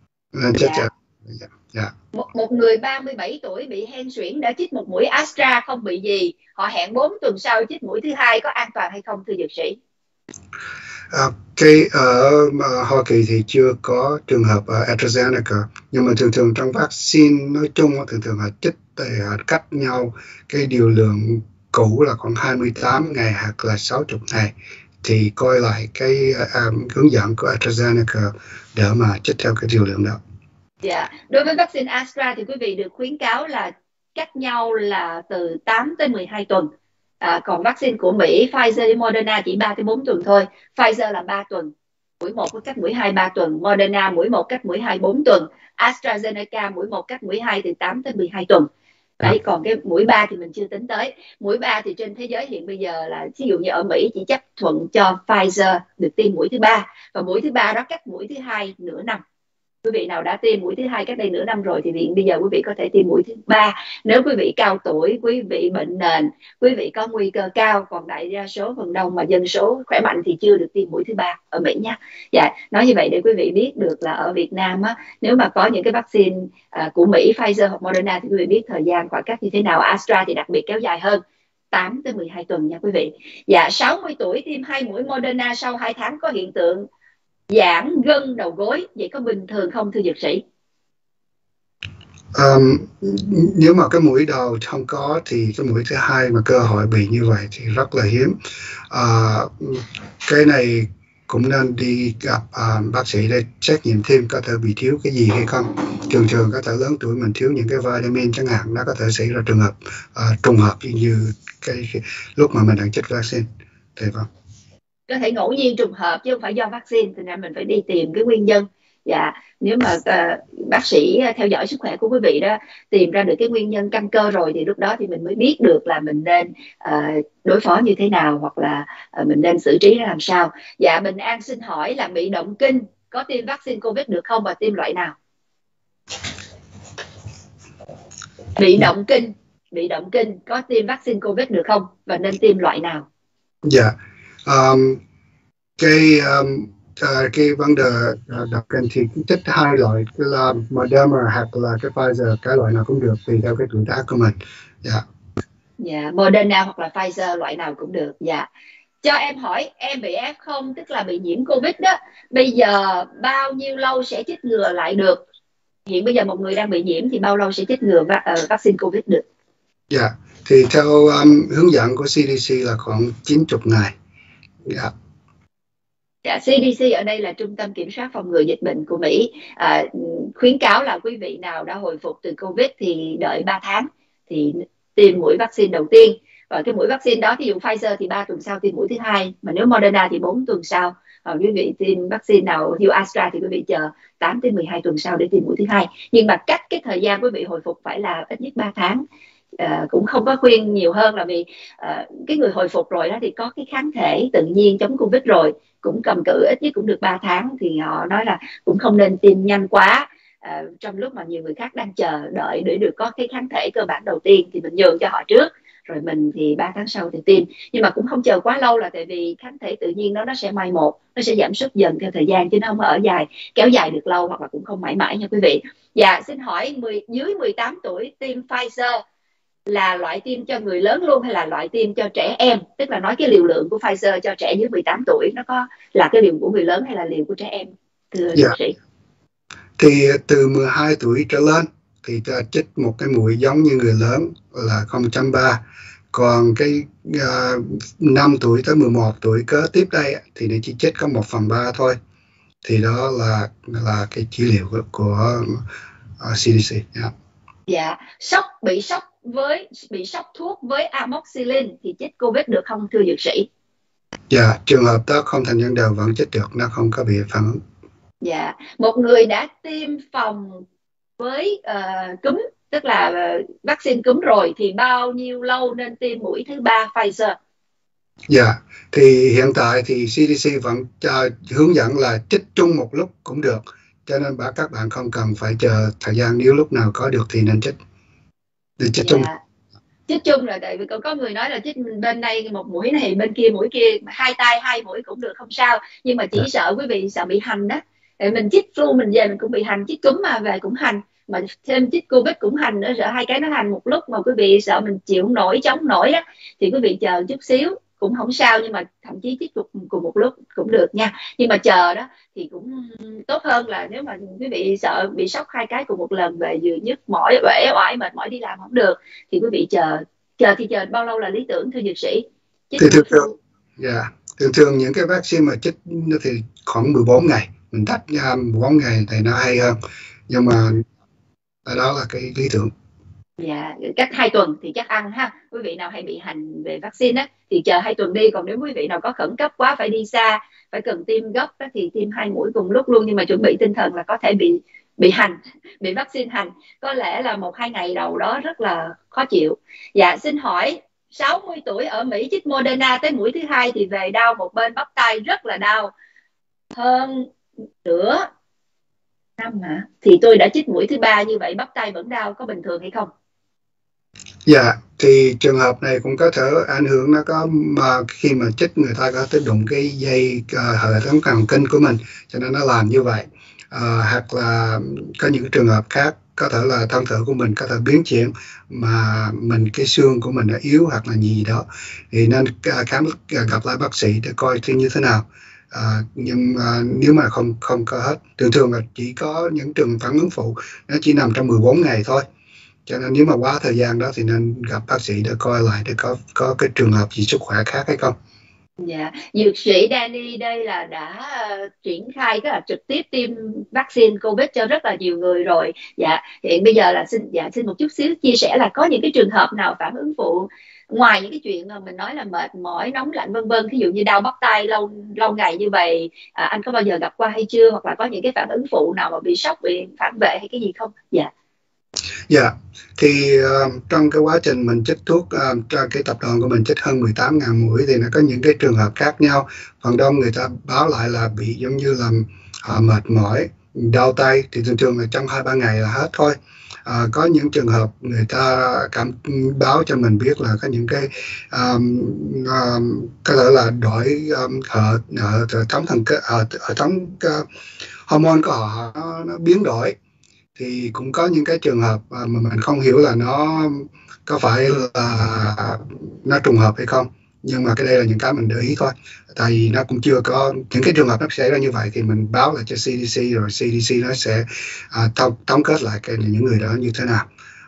Dạ. Một người 37 tuổi bị hen suyễn đã chích một mũi Astra không bị gì, họ hẹn 4 tuần sau chích mũi thứ hai, có an toàn hay không thưa dược sĩ? Ở Hoa Kỳ thì chưa có trường hợp AstraZeneca, nhưng mà thường trong vaccine nói chung thường là chích cách nhau cái điều lượng cũ là khoảng 28 ngày hoặc là 60 ngày, thì coi lại cái hướng dẫn của AstraZeneca để mà chích theo cái điều lượng đó. Dạ, đối với vaccine Astra thì quý vị được khuyến cáo là cách nhau là từ 8 tới 12 tuần. Còn vaccine của Mỹ, Pfizer với Moderna chỉ 3 tới 4 tuần thôi. Pfizer là 3 tuần, mũi 1 cách mũi 2 3 tuần, Moderna mũi 1 cách mũi 2 4 tuần, AstraZeneca mũi 1 cách mũi 2 từ 8 tới 12 tuần. Đấy, còn cái mũi 3 thì mình chưa tính tới. Mũi 3 thì trên thế giới hiện bây giờ là, ví dụ như ở Mỹ chỉ chấp thuận cho Pfizer được tiêm mũi thứ 3, và mũi thứ 3 đó cách mũi thứ 2 nửa năm. Quý vị nào đã tiêm mũi thứ 2 cách đây nửa năm rồi thì bây giờ quý vị có thể tiêm mũi thứ 3. Nếu quý vị cao tuổi, quý vị bệnh nền, quý vị có nguy cơ cao, còn đại đa số phần đông mà dân số khỏe mạnh thì chưa được tiêm mũi thứ 3 ở Mỹ nha. Dạ, nói như vậy để quý vị biết được là ở Việt Nam á, nếu mà có những cái vaccine của Mỹ, Pfizer hoặc Moderna thì quý vị biết thời gian khoảng cách như thế nào. Astra thì đặc biệt kéo dài hơn, 8 tới 12 tuần nha quý vị. Dạ, 60 tuổi tiêm 2 mũi Moderna sau 2 tháng có hiện tượng giãn gân đầu gối, vậy có bình thường không thưa dược sĩ? Nếu mà cái mũi đầu không có thì cái mũi thứ hai mà cơ hội bị như vậy thì rất là hiếm. Cái này cũng nên đi gặp bác sĩ để xét nghiệm thêm có thể bị thiếu cái gì hay không. Thường có thể lớn tuổi mình thiếu những cái vitamin chẳng hạn, nó có thể xảy ra trường hợp trùng hợp như cái lúc mà mình đang chích vaccine. Thì vâng, có thể ngẫu nhiên trùng hợp chứ không phải do vaccine, thì ra mình phải đi tìm cái nguyên nhân. Dạ, nếu mà bác sĩ theo dõi sức khỏe của quý vị đó, tìm ra được cái nguyên nhân căn cơ rồi thì lúc đó thì mình mới biết được là mình nên đối phó như thế nào, hoặc là mình nên xử trí nó làm sao. Dạ, Bình An xin hỏi là bị động kinh có tiêm vaccine Covid được không và tiêm loại nào? Bị động kinh có tiêm vaccine Covid được không và nên tiêm loại nào? Dạ, cái vấn đề đặc kinh thì chích hai loại, là Moderna hoặc là cái Pfizer, cái loại nào cũng được tùy theo cái tuổi tác của mình. Dạ. Dạ, Moderna hoặc là Pfizer loại nào cũng được. Dạ. Cho em hỏi, em bị F0 tức là bị nhiễm Covid đó, bây giờ bao nhiêu lâu sẽ chích ngừa lại được? Hiện bây giờ một người đang bị nhiễm thì bao lâu sẽ chích ngừa vaccine Covid được? Dạ, thì theo hướng dẫn của CDC là khoảng 90 ngày. Dạ. Dạ, CDC ở đây là Trung tâm Kiểm soát Phòng ngừa Dịch bệnh của Mỹ, khuyến cáo là quý vị nào đã hồi phục từ Covid thì đợi 3 tháng thì tiêm mũi vaccine đầu tiên. Và cái mũi vaccine đó, ví dụ Pfizer thì 3 tuần sau tiêm mũi thứ hai, mà nếu Moderna thì 4 tuần sau. Quý vị tiêm vaccine nào, ví dụ Astra thì quý vị chờ 8 đến 12 tuần sau để tiêm mũi thứ hai. Nhưng mà cách cái thời gian quý vị hồi phục phải là ít nhất 3 tháng. Cũng không có khuyên nhiều hơn, là vì cái người hồi phục rồi đó thì có cái kháng thể tự nhiên chống Covid rồi, cũng cầm cự ít nhất cũng được 3 tháng, thì họ nói là cũng không nên tiêm nhanh quá. Trong lúc mà nhiều người khác đang chờ đợi để được có cái kháng thể cơ bản đầu tiên thì mình nhường cho họ trước, rồi mình thì 3 tháng sau thì tiêm. Nhưng mà cũng không chờ quá lâu, là tại vì kháng thể tự nhiên nó sẽ mai một, nó sẽ giảm sút dần theo thời gian, chứ nó không ở kéo dài được lâu, hoặc là cũng không mãi mãi nha quý vị. Dạ, xin hỏi dưới 18 tuổi tiêm Pfizer là loại tiêm cho người lớn luôn hay là loại tiêm cho trẻ em? Tức là nói cái liều lượng của Pfizer cho trẻ dưới 18 tuổi nó có là cái liều của người lớn hay là liều của trẻ em, thưa dược sĩ? Thì từ 12 tuổi trở lên thì ta chích một cái mũi giống như người lớn là 0.3. Còn cái 5 tuổi tới 11 tuổi kế tiếp đây thì nó chỉ chích có 1/3 thôi. Thì đó là cái chỉ liệu của CDC. Dạ, bị sốc thuốc với amoxicillin thì chích Covid được không thưa dược sĩ? Dạ, trường hợp đó không thành nhân đều vẫn chích được, nó không có bị phản ứng. Dạ, một người đã tiêm phòng với cúm tức là vaccine cúm rồi thì bao nhiêu lâu nên tiêm mũi thứ 3 Pfizer? Dạ, thì hiện tại thì CDC vẫn hướng dẫn là chích chung một lúc cũng được, cho nên các bạn không cần phải chờ thời gian, nếu lúc nào có được thì nên chích. Để chích chung. Dạ, chích chung là tại vì có người nói là chích bên đây một mũi này bên kia mũi kia, hai tay hai mũi cũng được không sao, nhưng mà chỉ sợ quý vị sợ bị hành đó. Mình chích flu mình về mình cũng bị hành, chích cúm mà về cũng hành, mà thêm chích covid cũng hành nữa, sợ hai cái nó hành một lúc mà quý vị sợ mình chịu không nổi, chống không nổi đó, thì quý vị chờ chút xíu cũng không sao, nhưng mà thậm chí chích cùng một lúc cũng được nha. Nhưng mà chờ đó thì cũng tốt hơn là nếu mà quý vị sợ bị sốc hai cái cùng một lần, về vừa nhức mỏi uể oải mệt mỏi đi làm không được, thì quý vị chờ bao lâu là lý tưởng thưa dược sĩ? Chích Thì mũi thường, flu. dạ, thường những cái vaccine mà chích thì khoảng 14 ngày, mình tách ra 14 ngày thì nó hay hơn, nhưng mà đó là cái lý tưởng. Dạ, cách 2 tuần thì chắc ăn ha. Quý vị nào hay bị hành về vaccine á thì chờ 2 tuần đi, còn nếu quý vị nào có khẩn cấp quá phải đi xa, phải cần tiêm gấp á, thì tiêm 2 mũi cùng lúc luôn, nhưng mà chuẩn bị tinh thần là có thể bị hành, bị vaccine hành, có lẽ là 1-2 ngày đầu đó rất là khó chịu. Dạ, xin hỏi 60 tuổi ở Mỹ chích Moderna tới mũi thứ 2 thì về đau một bên bắp tay rất là đau hơn nửa năm hả? Thì tôi đã chích mũi thứ 3 như vậy bắp tay vẫn đau, có bình thường hay không? Dạ, thì trường hợp này cũng có thể ảnh hưởng, nó có mà khi mà chích người ta có thể đụng cái dây hệ thống thần kinh của mình, cho nên nó làm như vậy. Hoặc là có những trường hợp khác, có thể là thân thể của mình có thể biến chuyển mà cái xương của mình nó yếu hoặc là gì đó, thì nên gặp lại bác sĩ để coi như thế nào. Nhưng nếu mà không có hết, thường là chỉ có những trường phản ứng phụ, nó chỉ nằm trong 14 ngày thôi, cho nên nếu mà quá thời gian đó thì nên gặp bác sĩ để coi lại để có cái trường hợp gì sức khỏe khác hay không. Dạ, dược sĩ Danny đây là đã triển khai cái là trực tiếp tiêm vaccine COVID cho rất là nhiều người rồi. Dạ, hiện bây giờ là xin một chút xíu chia sẻ là có những cái trường hợp nào phản ứng phụ ngoài những cái chuyện mà mình nói là mệt mỏi, nóng lạnh vân vân, ví dụ như đau bắp tay lâu lâu ngày như vậy, anh có bao giờ gặp qua hay chưa, hoặc là có những cái phản ứng phụ nào mà bị sốc, bị phản vệ hay cái gì không? Dạ. Dạ, thì trong cái quá trình mình chích thuốc, cho cái tập đoàn của mình chích hơn 18.000 mũi thì nó có những cái trường hợp khác nhau. Phần đông người ta báo lại là bị giống như là mệt mỏi, đau tay, thì thường là trong 2-3 ngày là hết thôi. Có những trường hợp người ta báo cho mình biết là có những cái có thể là đổi hệ thống hormone của họ nó biến đổi, thì cũng có những cái trường hợp mà mình không hiểu là nó có phải là nó trùng hợp hay không, nhưng mà cái đây là những cái mình để ý thôi, tại vì nó cũng chưa có những cái trường hợp nó xảy ra như vậy thì mình báo lại cho CDC, rồi CDC nó sẽ tổng kết lại những người đó như thế nào.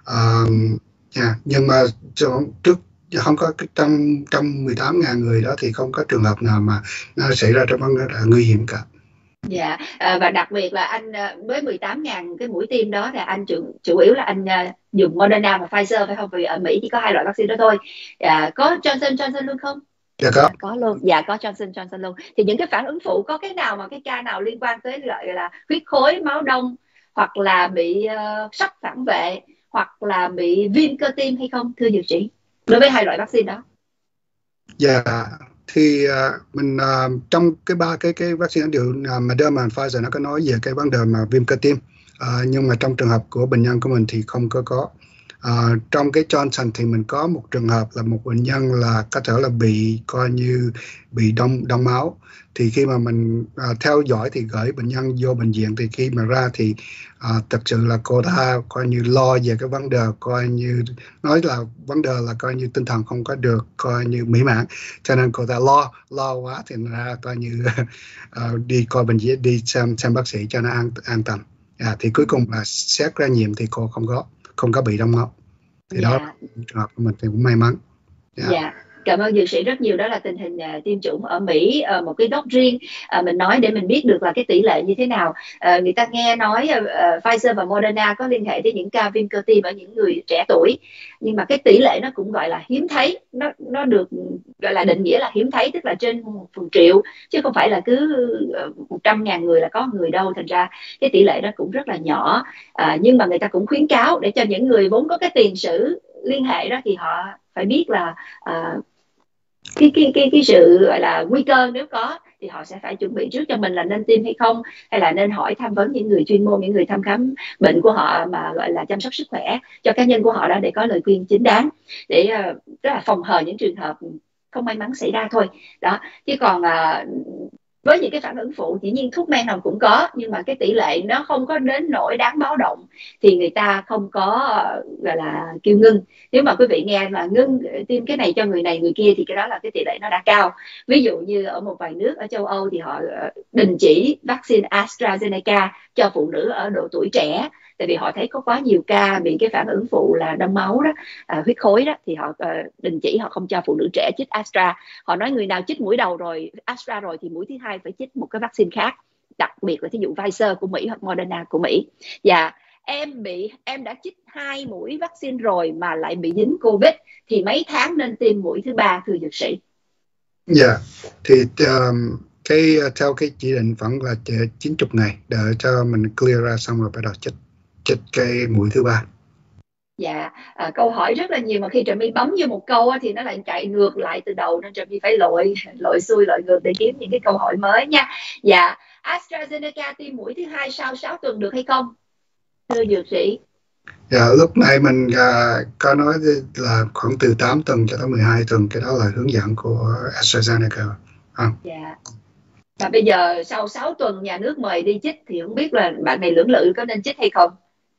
Nhưng mà trước không có trong 18.000 người đó thì không có trường hợp nào mà nó xảy ra trong vấn đề nguy hiểm cả. Dạ, và đặc biệt là anh với 18.000 cái mũi tiêm đó là anh chủ yếu là anh dùng Moderna và Pfizer phải không? Vì ở Mỹ chỉ có 2 loại vaccine đó thôi. Có Johnson luôn không? Dạ có. Có luôn. Dạ có Johnson luôn. Thì những cái phản ứng phụ có cái nào mà cái ca nào liên quan tới gọi là huyết khối, máu đông, hoặc là bị sốc phản vệ, hoặc là bị viêm cơ tim hay không thưa dược sĩ? Đối với 2 loại vaccine đó. Dạ, thì mình trong cái vaccine đều Moderna và Pfizer nó có nói về cái vấn đề mà viêm cơ tim, nhưng mà trong trường hợp của bệnh nhân của mình thì không có. Trong cái Johnson thì mình có một trường hợp là một bệnh nhân là có thể là coi như bị đông máu, thì khi mà mình theo dõi thì gửi bệnh nhân vô bệnh viện, thì khi mà ra thì thực sự là cô ta coi như lo về cái vấn đề, coi như nói là vấn đề là coi như tinh thần không có được coi như mỹ mãn, cho nên cô ta lo quá thì ra coi như đi coi bệnh viện, đi xem bác sĩ cho nó an tâm. Thì cuối cùng là xét ra nhiệm thì cô không có bị đông máu, thì đó trường hợp của mình thì cũng may mắn. Dạ. Cảm ơn dược sĩ rất nhiều. Đó là tình hình tiêm chủng ở Mỹ, một cái góc riêng mình nói để mình biết được là cái tỷ lệ như thế nào. Người ta nghe nói Pfizer và Moderna có liên hệ đến những ca viêm cơ tim ở những người trẻ tuổi, nhưng mà cái tỷ lệ nó cũng gọi là hiếm thấy, nó được gọi là định nghĩa là hiếm thấy, tức là trên 1/1000.000, chứ không phải là cứ 100.000 người là có người đâu. Thành ra cái tỷ lệ đó cũng rất là nhỏ. Nhưng mà người ta cũng khuyến cáo để cho những người vốn có cái tiền sử liên hệ đó thì họ phải biết là cái sự gọi là nguy cơ nếu có thì họ sẽ phải chuẩn bị trước cho mình là nên tiêm hay không, hay là nên hỏi tham vấn những người chuyên môn, những người thăm khám bệnh của họ mà gọi là chăm sóc sức khỏe cho cá nhân của họ đó, để có lời khuyên chính đáng, để rất là phòng hờ những trường hợp không may mắn xảy ra thôi đó. Chứ còn với những cái phản ứng phụ, dĩ nhiên thuốc men nào cũng có, nhưng mà cái tỷ lệ nó không có đến nỗi đáng báo động thì người ta không có gọi là kêu ngưng. Nếu mà quý vị nghe là ngưng tiêm cái này cho người này người kia thì cái đó là cái tỷ lệ nó đã cao. Ví dụ như ở một vài nước ở châu Âu thì họ đình chỉ vaccine AstraZeneca cho phụ nữ ở độ tuổi trẻ, tại vì họ thấy có quá nhiều ca bị cái phản ứng phụ là đông máu đó, huyết khối đó, thì họ đình chỉ, họ không cho phụ nữ trẻ chích Astra. Họ nói người nào chích mũi đầu rồi Astra rồi thì mũi thứ hai phải chích một cái vaccine khác, đặc biệt là thí dụ Pfizer của Mỹ hoặc Moderna của Mỹ. Và em đã chích 2 mũi vaccine rồi mà lại bị dính Covid thì mấy tháng nên tiêm mũi thứ 3 thưa dược sĩ? Dạ, thì theo cái chỉ định vẫn là 90 ngày để cho mình clear ra xong rồi bắt đầu chích cái mũi thứ 3. Dạ, câu hỏi rất là nhiều mà khi Trà My bấm vô một câu thì nó lại chạy ngược lại từ đầu, nên Trà My phải lội xuôi lội ngược để kiếm những cái câu hỏi mới nha. Dạ, AstraZeneca tiêm mũi thứ 2 sau 6 tuần được hay không thưa dược sĩ? Dạ, lúc này mình có nói là khoảng từ 8 tuần cho tới 12 tuần, cái đó là hướng dẫn của AstraZeneca. Dạ. Và bây giờ sau 6 tuần nhà nước mời đi chích thì không biết là bạn này lưỡng lự có nên chích hay không?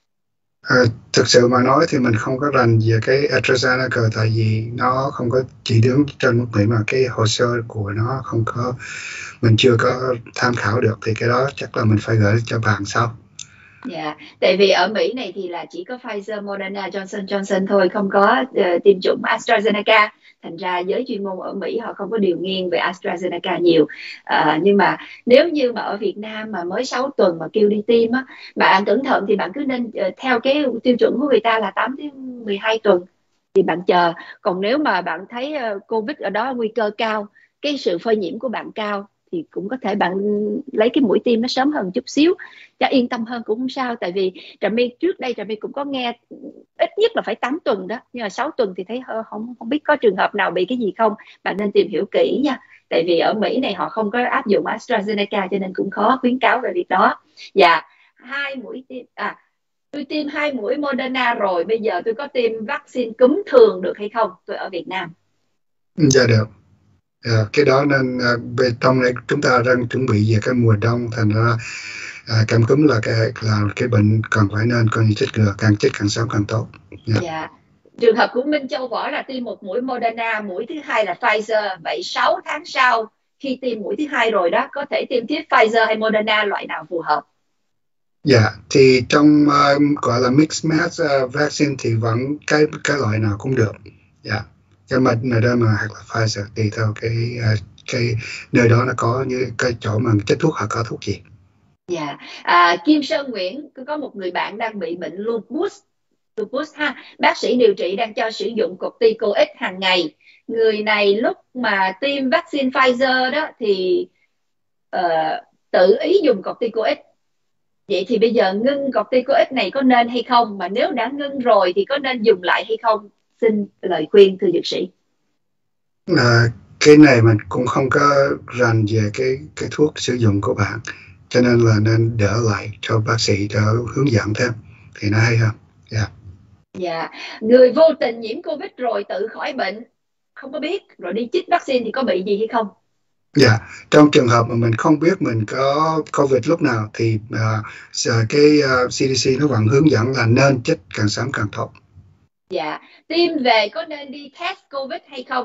Thực sự mà nói thì mình không có rành về cái AstraZeneca, tại vì nó không có chỉ đứng trên nước Mỹ, mà cái hồ sơ của nó không có, mình chưa có tham khảo được, thì cái đó chắc là mình phải gửi cho bạn sau. Dạ, tại vì ở Mỹ này thì là chỉ có Pfizer, Moderna, Johnson thôi, không có tiêm chủng AstraZeneca. Thành ra giới chuyên môn ở Mỹ họ không có điều nghiêng về AstraZeneca nhiều. Nhưng mà nếu như mà ở Việt Nam mà mới 6 tuần mà kêu đi tiêm á, bạn cẩn thận thì bạn cứ nên theo cái tiêu chuẩn của người ta là 8 đến 12 tuần thì bạn chờ. Còn nếu mà bạn thấy Covid ở đó nguy cơ cao, cái sự phơi nhiễm của bạn cao, thì cũng có thể bạn lấy cái mũi tiêm nó sớm hơn chút xíu cho yên tâm hơn cũng không sao. Tại vì Trà My trước đây Trà My cũng có nghe ít nhất là phải 8 tuần đó, nhưng mà 6 tuần thì thấy không biết có trường hợp nào bị cái gì không. Bạn nên tìm hiểu kỹ nha, tại vì ở Mỹ này họ không có áp dụng AstraZeneca cho nên cũng khó khuyến cáo về việc đó. Và 2 mũi tiêm tôi tiêm 2 mũi Moderna rồi, bây giờ tôi có tiêm vaccine cúm thường được hay không? Tôi ở Việt Nam. Dạ được. Cái đó nên trong này chúng ta đang chuẩn bị về cái mùa đông, thành ra cảm cúm là cái bệnh cần phải nên coi như chích ngừa, càng chích càng sớm càng tốt. Dạ. Trường hợp của Minh Châu Võ là tiêm một mũi Moderna, mũi thứ 2 là Pfizer. Vậy 6 tháng sau khi tiêm mũi thứ 2 rồi đó, có thể tiêm tiếp Pfizer hay Moderna, loại nào phù hợp? Dạ, thì trong gọi là mixed match vaccine thì vẫn cái loại nào cũng được. Dạ, cái Moderna hoặc là Pfizer tùy theo cái nơi đó nó có, như cái chỗ mà chích thuốc họ có thuốc gì. Dạ. Kim Sơn Nguyễn có một người bạn đang bị bệnh lupus ha. Bác sĩ điều trị đang cho sử dụng corticoid hàng ngày. Người này lúc mà tiêm vaccine Pfizer đó thì tự ý dùng corticoid. Vậy thì bây giờ ngưng corticoid này có nên hay không? Mà nếu đã ngưng rồi thì có nên dùng lại hay không? Xin lời khuyên thưa dược sĩ. Cái này mình cũng không có rành về cái thuốc sử dụng của bạn, cho nên là nên đỡ lại cho bác sĩ để hướng dẫn thêm thì nó hay hơn. Dạ. Dạ. Người vô tình nhiễm Covid rồi tự khỏi bệnh, không có biết, rồi đi chích vaccine thì có bị gì hay không? Dạ, trong trường hợp mà mình không biết mình có Covid lúc nào thì cái CDC nó vẫn hướng dẫn là nên chích càng sớm càng tốt. Dạ, tiêm về có nên đi test Covid hay không?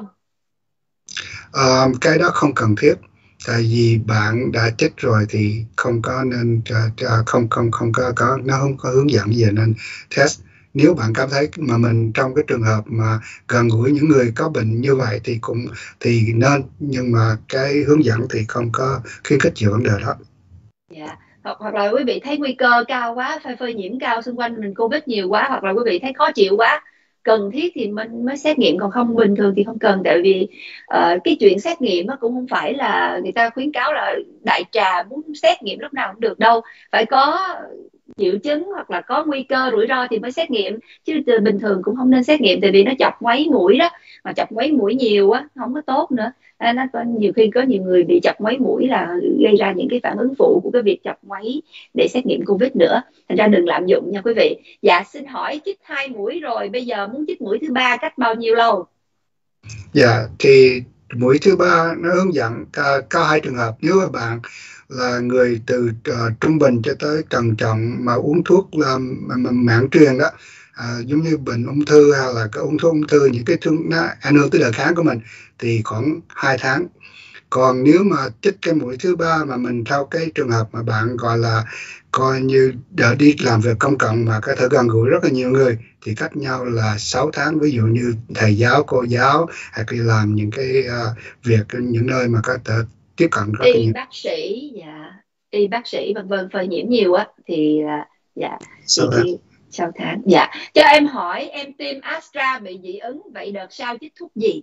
Cái đó không cần thiết, tại vì bạn đã chích rồi thì không có nên không có nó không có hướng dẫn về nên test. nếu bạn cảm thấy mà mình trong cái trường hợp mà gần gũi những người có bệnh như vậy thì nên, nhưng mà cái hướng dẫn thì không có khuyến khích về vấn đề đó. Dạ. Hoặc là quý vị thấy nguy cơ cao quá, phơi nhiễm cao xung quanh mình, Covid nhiều quá, hoặc là quý vị thấy khó chịu quá, cần thiết thì mình mới xét nghiệm, còn không bình thường thì không cần. Tại vì cái chuyện xét nghiệm nó cũng không phải là người ta khuyến cáo là đại trà muốn xét nghiệm lúc nào cũng được đâu, phải có triệu chứng hoặc là có nguy cơ rủi ro thì mới xét nghiệm, chứ từ bình thường cũng không nên xét nghiệm, tại vì nó chọc ngoáy mũi đó, mà chọc ngoáy mũi nhiều á không có tốt nữa. Nó có nhiều khi có nhiều người bị chọc ngoáy mũi là gây ra những cái phản ứng phụ của cái việc chọc ngoáy để xét nghiệm Covid nữa, thành ra đừng lạm dụng nha quý vị. Dạ, xin hỏi chích 2 mũi rồi, bây giờ muốn chích mũi thứ ba cách bao nhiêu lâu? Dạ, thì mũi thứ ba nó hướng dẫn có hai trường hợp. Nếu mà bạn là người từ trung bình cho tới trầm trọng mà uống thuốc mãn truyền đó, giống như bệnh ung thư hay là cái thuốc ung thư, những cái thuốc nó ảnh hưởng tới đề kháng của mình, thì khoảng 2 tháng. Còn nếu mà chích cái mũi thứ ba mà mình theo cái trường hợp mà bạn gọi là coi như đỡ đi làm việc công cộng mà có thể gần gũi rất là nhiều người, thì cách nhau là 6 tháng. Ví dụ như thầy giáo, cô giáo, hoặc đi làm những cái việc những nơi mà có thể tiếp cận rất là Y nhiều. bác sĩ, dạ, y bác sĩ vân vân phơi nhiễm nhiều á thì dạ, 6 tháng. thì 6 tháng. Dạ, cho em hỏi, em tiêm Astra bị dị ứng, vậy đợt sau chích thuốc gì?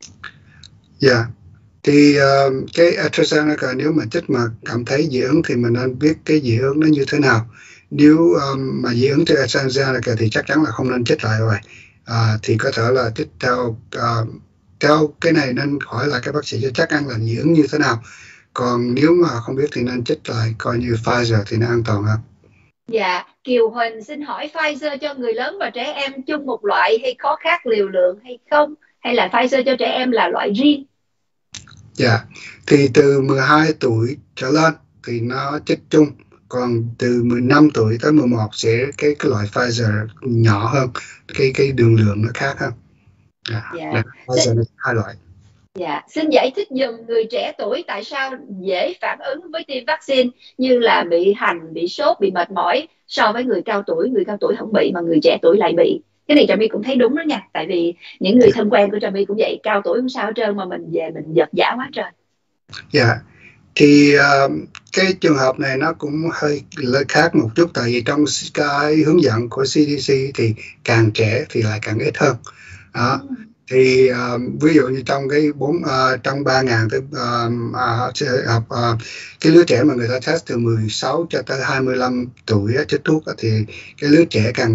Dạ, thì cái AstraZeneca nếu mà chích mà cảm thấy dị ứng thì mình nên biết cái dị ứng nó như thế nào. Nếu mà dị ứng theo AstraZeneca thì chắc chắn là không nên chích lại rồi. Thì có thể là chích theo cái này nên hỏi lại các bác sĩ cho chắc ăn là dị ứng như thế nào. Còn nếu mà không biết thì nên chích lại coi như Pfizer thì nó an toàn hơn. Dạ, Kiều Huỳnh xin hỏi Pfizer cho người lớn và trẻ em chung một loại hay có khác liều lượng hay không? Hay là Pfizer cho trẻ em là loại riêng? Dạ, thì từ 12 tuổi trở lên thì nó chích chung, còn từ 15 tuổi tới 11 sẽ cái loại Pfizer nhỏ hơn, cái đường lượng nó khác hơn. Dạ. Pfizer nó hai loại. Dạ, xin giải thích giùm người trẻ tuổi tại sao dễ phản ứng với tiêm vaccine, như là bị hành, bị sốt, bị mệt mỏi so với người cao tuổi. Người cao tuổi không bị mà người trẻ tuổi lại bị. Cái này Trà My cũng thấy đúng đó nha. Tại vì những người thân quen của Trà My cũng vậy, cao tuổi không sao hết trơn mà mình về mình giật giả quá trời. Dạ, thì cái trường hợp này nó cũng hơi khác một chút, tại vì trong cái hướng dẫn của CDC thì càng trẻ thì lại càng ít hơn. Đó. Thì ví dụ như trong cái trong 3.000 tới cái lứa trẻ mà người ta test từ 16 cho tới 25 tuổi chích thuốc, thì cái lứa trẻ càng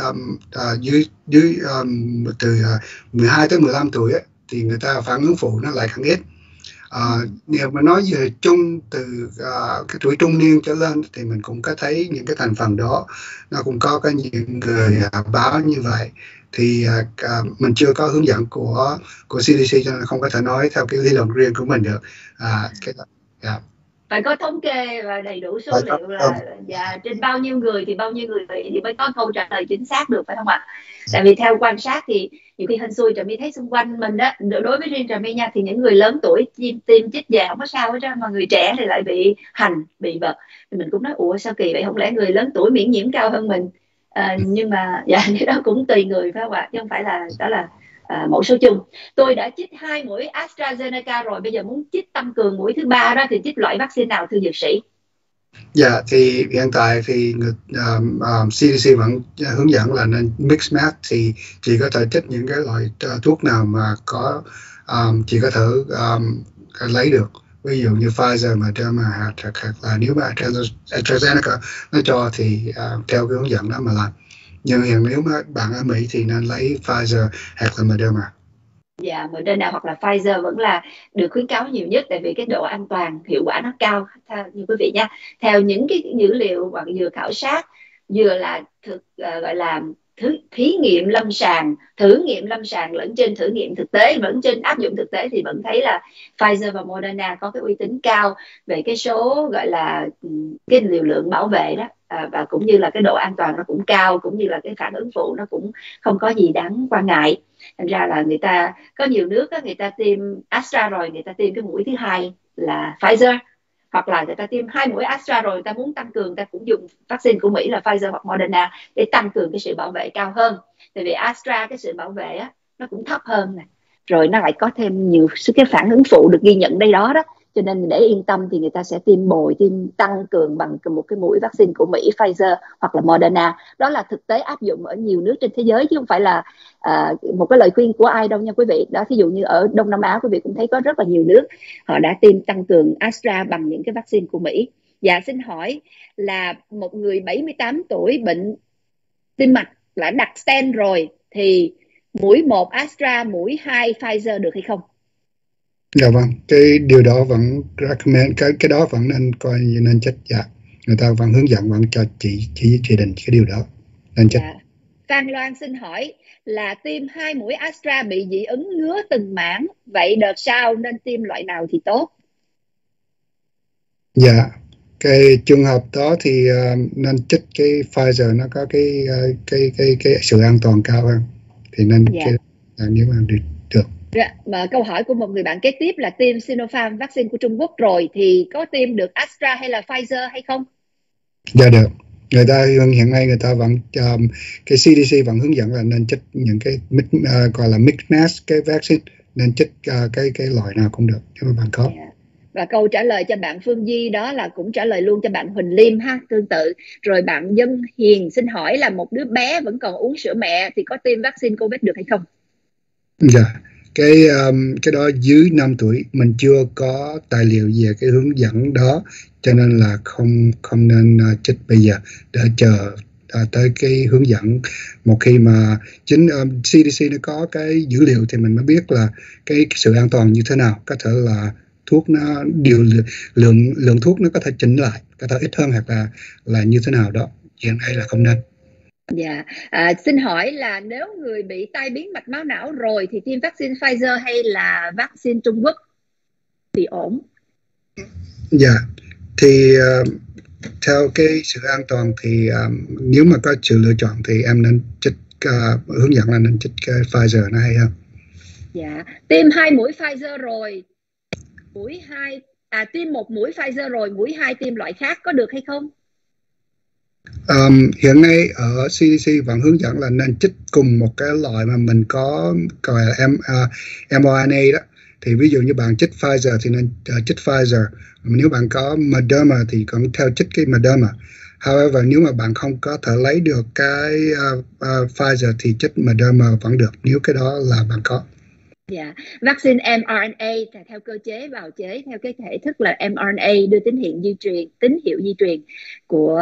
dưới từ 12 tới 15 tuổi thì người ta phản ứng phụ nó lại càng ít. Nếu mà nói về chung từ cái tuổi trung niên trở lên thì mình cũng có thấy những cái thành phần đó, nó cũng có những người báo như vậy. Thì mình chưa có hướng dẫn của CDC cho nên không có thể nói theo cái lý luận riêng của mình được. Phải có thống kê và đầy đủ số liệu là trên bao nhiêu người thì bao nhiêu người thì mới có câu trả lời chính xác được, phải không ạ? Tại vì theo quan sát thì nhiều khi hên xui Trà My thấy xung quanh mình đó, đối với riêng Trà My nha, thì những người lớn tuổi tiêm chích về không có sao hết trơn, mà người trẻ thì lại bị hành, bị vật. Thì mình cũng nói ủa sao kỳ vậy, không lẽ người lớn tuổi miễn nhiễm cao hơn mình? Nhưng mà cái đó cũng tùy người, phải không ạ, chứ không phải là đó là mẫu số chung. Tôi đã chích 2 mũi AstraZeneca rồi, bây giờ muốn chích tăng cường mũi thứ ba đó thì chích loại vaccine nào thưa dược sĩ? Dạ, thì hiện tại thì CDC vẫn hướng dẫn là nên mix match, thì chỉ có thể chích những cái loại thuốc nào mà có chỉ có thể lấy được. Ví dụ như Pfizer, Moderna hoặc là nếu mà AstraZeneca nó cho thì theo cái hướng dẫn đó mà làm. Nhưng nếu mà bạn ở Mỹ thì nên lấy Pfizer hoặc là Moderna. Dạ, Moderna hoặc là Pfizer vẫn là được khuyến cáo nhiều nhất, tại vì cái độ an toàn, hiệu quả nó cao như quý vị nha. Theo những cái dữ liệu và vừa khảo sát, vừa là gọi là thí nghiệm lâm sàng, thử nghiệm lâm sàng lẫn trên thử nghiệm thực tế, vẫn trên áp dụng thực tế, thì vẫn thấy là Pfizer và Moderna có cái uy tín cao về cái số gọi là cái liều lượng bảo vệ đó, và cũng như là cái độ an toàn nó cũng cao, cũng như là cái phản ứng phụ nó cũng không có gì đáng quan ngại. Thành ra là người ta có nhiều nước đó, người ta tiêm Astra rồi người ta tiêm cái mũi thứ hai là Pfizer, hoặc là người ta tiêm 2 mũi Astra rồi người ta muốn tăng cường, ta cũng dùng vaccine của Mỹ là Pfizer hoặc Moderna để tăng cường cái sự bảo vệ cao hơn. Tại vì Astra cái sự bảo vệ á, nó cũng thấp hơn nè, rồi nó lại có thêm nhiều cái phản ứng phụ được ghi nhận đây đó đó, cho nên để yên tâm thì người ta sẽ tiêm bồi, tiêm tăng cường bằng một cái mũi vaccine của Mỹ Pfizer hoặc là Moderna. Đó là thực tế áp dụng ở nhiều nước trên thế giới chứ không phải là một cái lời khuyên của ai đâu nha quý vị. Đó, thí dụ như ở Đông Nam Á quý vị cũng thấy có rất là nhiều nước họ đã tiêm tăng cường Astra bằng những cái vaccine của Mỹ. Dạ xin hỏi là một người 78 tuổi bệnh tim mạch đã đặt stent rồi thì mũi 1 Astra, mũi 2 Pfizer được hay không? Dạ vâng, cái điều đó vẫn recommend, cái đó vẫn nên coi như nên chích. Dạ, người ta vẫn hướng dẫn, vẫn cho chỉ định cái điều đó nên chích. Dạ. Phan Loan xin hỏi là tiêm 2 mũi Astra bị dị ứng ngứa từng mảng, vậy đợt sau nên tiêm loại nào thì tốt? Dạ, cái trường hợp đó thì nên chích cái Pfizer, nó có cái sự an toàn cao hơn, thì nên Dạ. nếu mà được. Mà câu hỏi của một người bạn kế tiếp là tiêm Sinopharm vaccine của Trung Quốc rồi thì có tiêm được Astra hay là Pfizer hay không? Dạ được. Người ta hiện nay người ta vẫn cái CDC vẫn hướng dẫn là nên chích những cái gọi là mixed mask cái vaccine, nên chích cái loại nào cũng được nếu mà bạn có. Yeah. Và câu trả lời cho bạn Phương Di đó là cũng trả lời luôn cho bạn Huỳnh Liêm ha, tương tự. Rồi bạn Dân Hiền xin hỏi là một đứa bé vẫn còn uống sữa mẹ thì có tiêm vaccine Covid được hay không? Dạ, cái đó dưới 5 tuổi mình chưa có tài liệu về cái hướng dẫn đó, cho nên là không nên chích bây giờ, để chờ tới cái hướng dẫn. Một khi mà chính CDC nó có cái dữ liệu thì mình mới biết là cái sự an toàn như thế nào. Có thể là thuốc nó lượng thuốc nó có thể chỉnh lại, có thể ít hơn hoặc là như thế nào đó. Hiện nay là không nên. Dạ, xin hỏi là nếu người bị tai biến mạch máu não rồi thì tiêm vaccine Pfizer hay là vaccine Trung Quốc thì ổn? Dạ, thì theo cái sự an toàn thì nếu mà có sự lựa chọn thì em nên chích hướng dẫn là nên chích cái Pfizer nó hay hơn. Dạ, tiêm 2 mũi Pfizer rồi, tiêm 1 mũi Pfizer rồi, mũi 2 tiêm loại khác có được hay không? Hiện nay ở CDC vẫn hướng dẫn là nên chích cùng một cái loại mà mình có gọi là mRNA đó. Thì ví dụ như bạn chích Pfizer thì nên chích Pfizer. Nếu bạn có Moderna thì cũng theo chích cái Moderna. However, nếu mà bạn không có thể lấy được cái Pfizer thì chích Moderna vẫn được, nếu cái đó là bạn có. Dạ, vaccine mRNA theo cơ chế bào chế theo cái thể thức là mRNA đưa tín hiệu di truyền của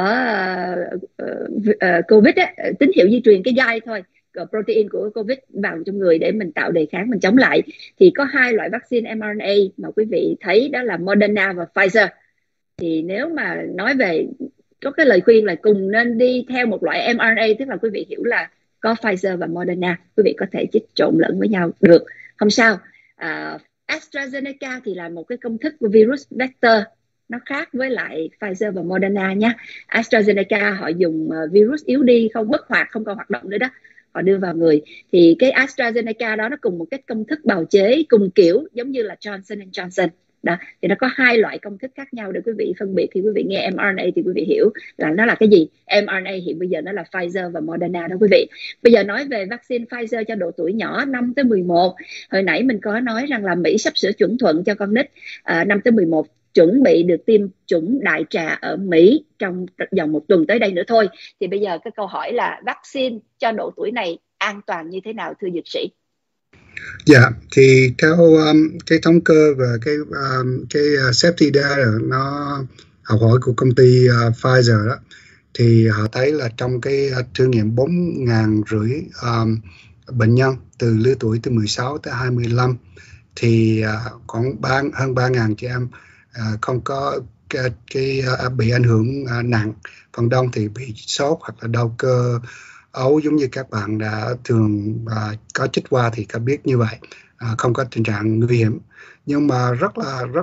COVID á, tín hiệu di truyền cái gai thôi, protein của COVID vào trong người để mình tạo đề kháng, mình chống lại. Thì có 2 loại vaccine mRNA mà quý vị thấy đó là Moderna và Pfizer. Thì nếu mà nói về có cái lời khuyên là cùng nên đi theo một loại mRNA, tức là quý vị hiểu là có Pfizer và Moderna, quý vị có thể chích trộn lẫn với nhau được, không sao. AstraZeneca thì là một cái công thức của virus vector, nó khác với lại Pfizer và Moderna nha. AstraZeneca họ dùng virus yếu đi, không bất hoạt, không còn hoạt động nữa đó, họ đưa vào người. Thì cái AstraZeneca đó nó cùng một cái công thức bào chế cùng kiểu giống như là Johnson Johnson đó. Thì nó có 2 loại công thức khác nhau để quý vị phân biệt. Khi quý vị nghe mRNA thì quý vị hiểu là nó là cái gì. mRNA hiện bây giờ nó là Pfizer và Moderna đó quý vị. Bây giờ nói về vaccine Pfizer cho độ tuổi nhỏ 5 tới 11. Hồi nãy mình có nói rằng là Mỹ sắp sửa chuẩn thuận cho con nít 5 tới 11 chuẩn bị được tiêm chủng đại trà ở Mỹ trong vòng 1 tuần tới đây nữa thôi. Thì bây giờ cái câu hỏi là vaccine cho độ tuổi này an toàn như thế nào thưa dược sĩ? Dạ, thì theo cái thống kê về cái safety data nó học hỏi của công ty Pfizer đó, thì họ thấy là trong cái thử nghiệm 4.500 bệnh nhân từ lứa tuổi từ 16 tới 25 thì khoảng hơn 3.000 chị em không có bị ảnh hưởng nặng, phần đông thì bị sốt hoặc là đau cơ ấu giống như các bạn đã thường có chích qua thì có biết như vậy, không có tình trạng nguy hiểm. Nhưng mà rất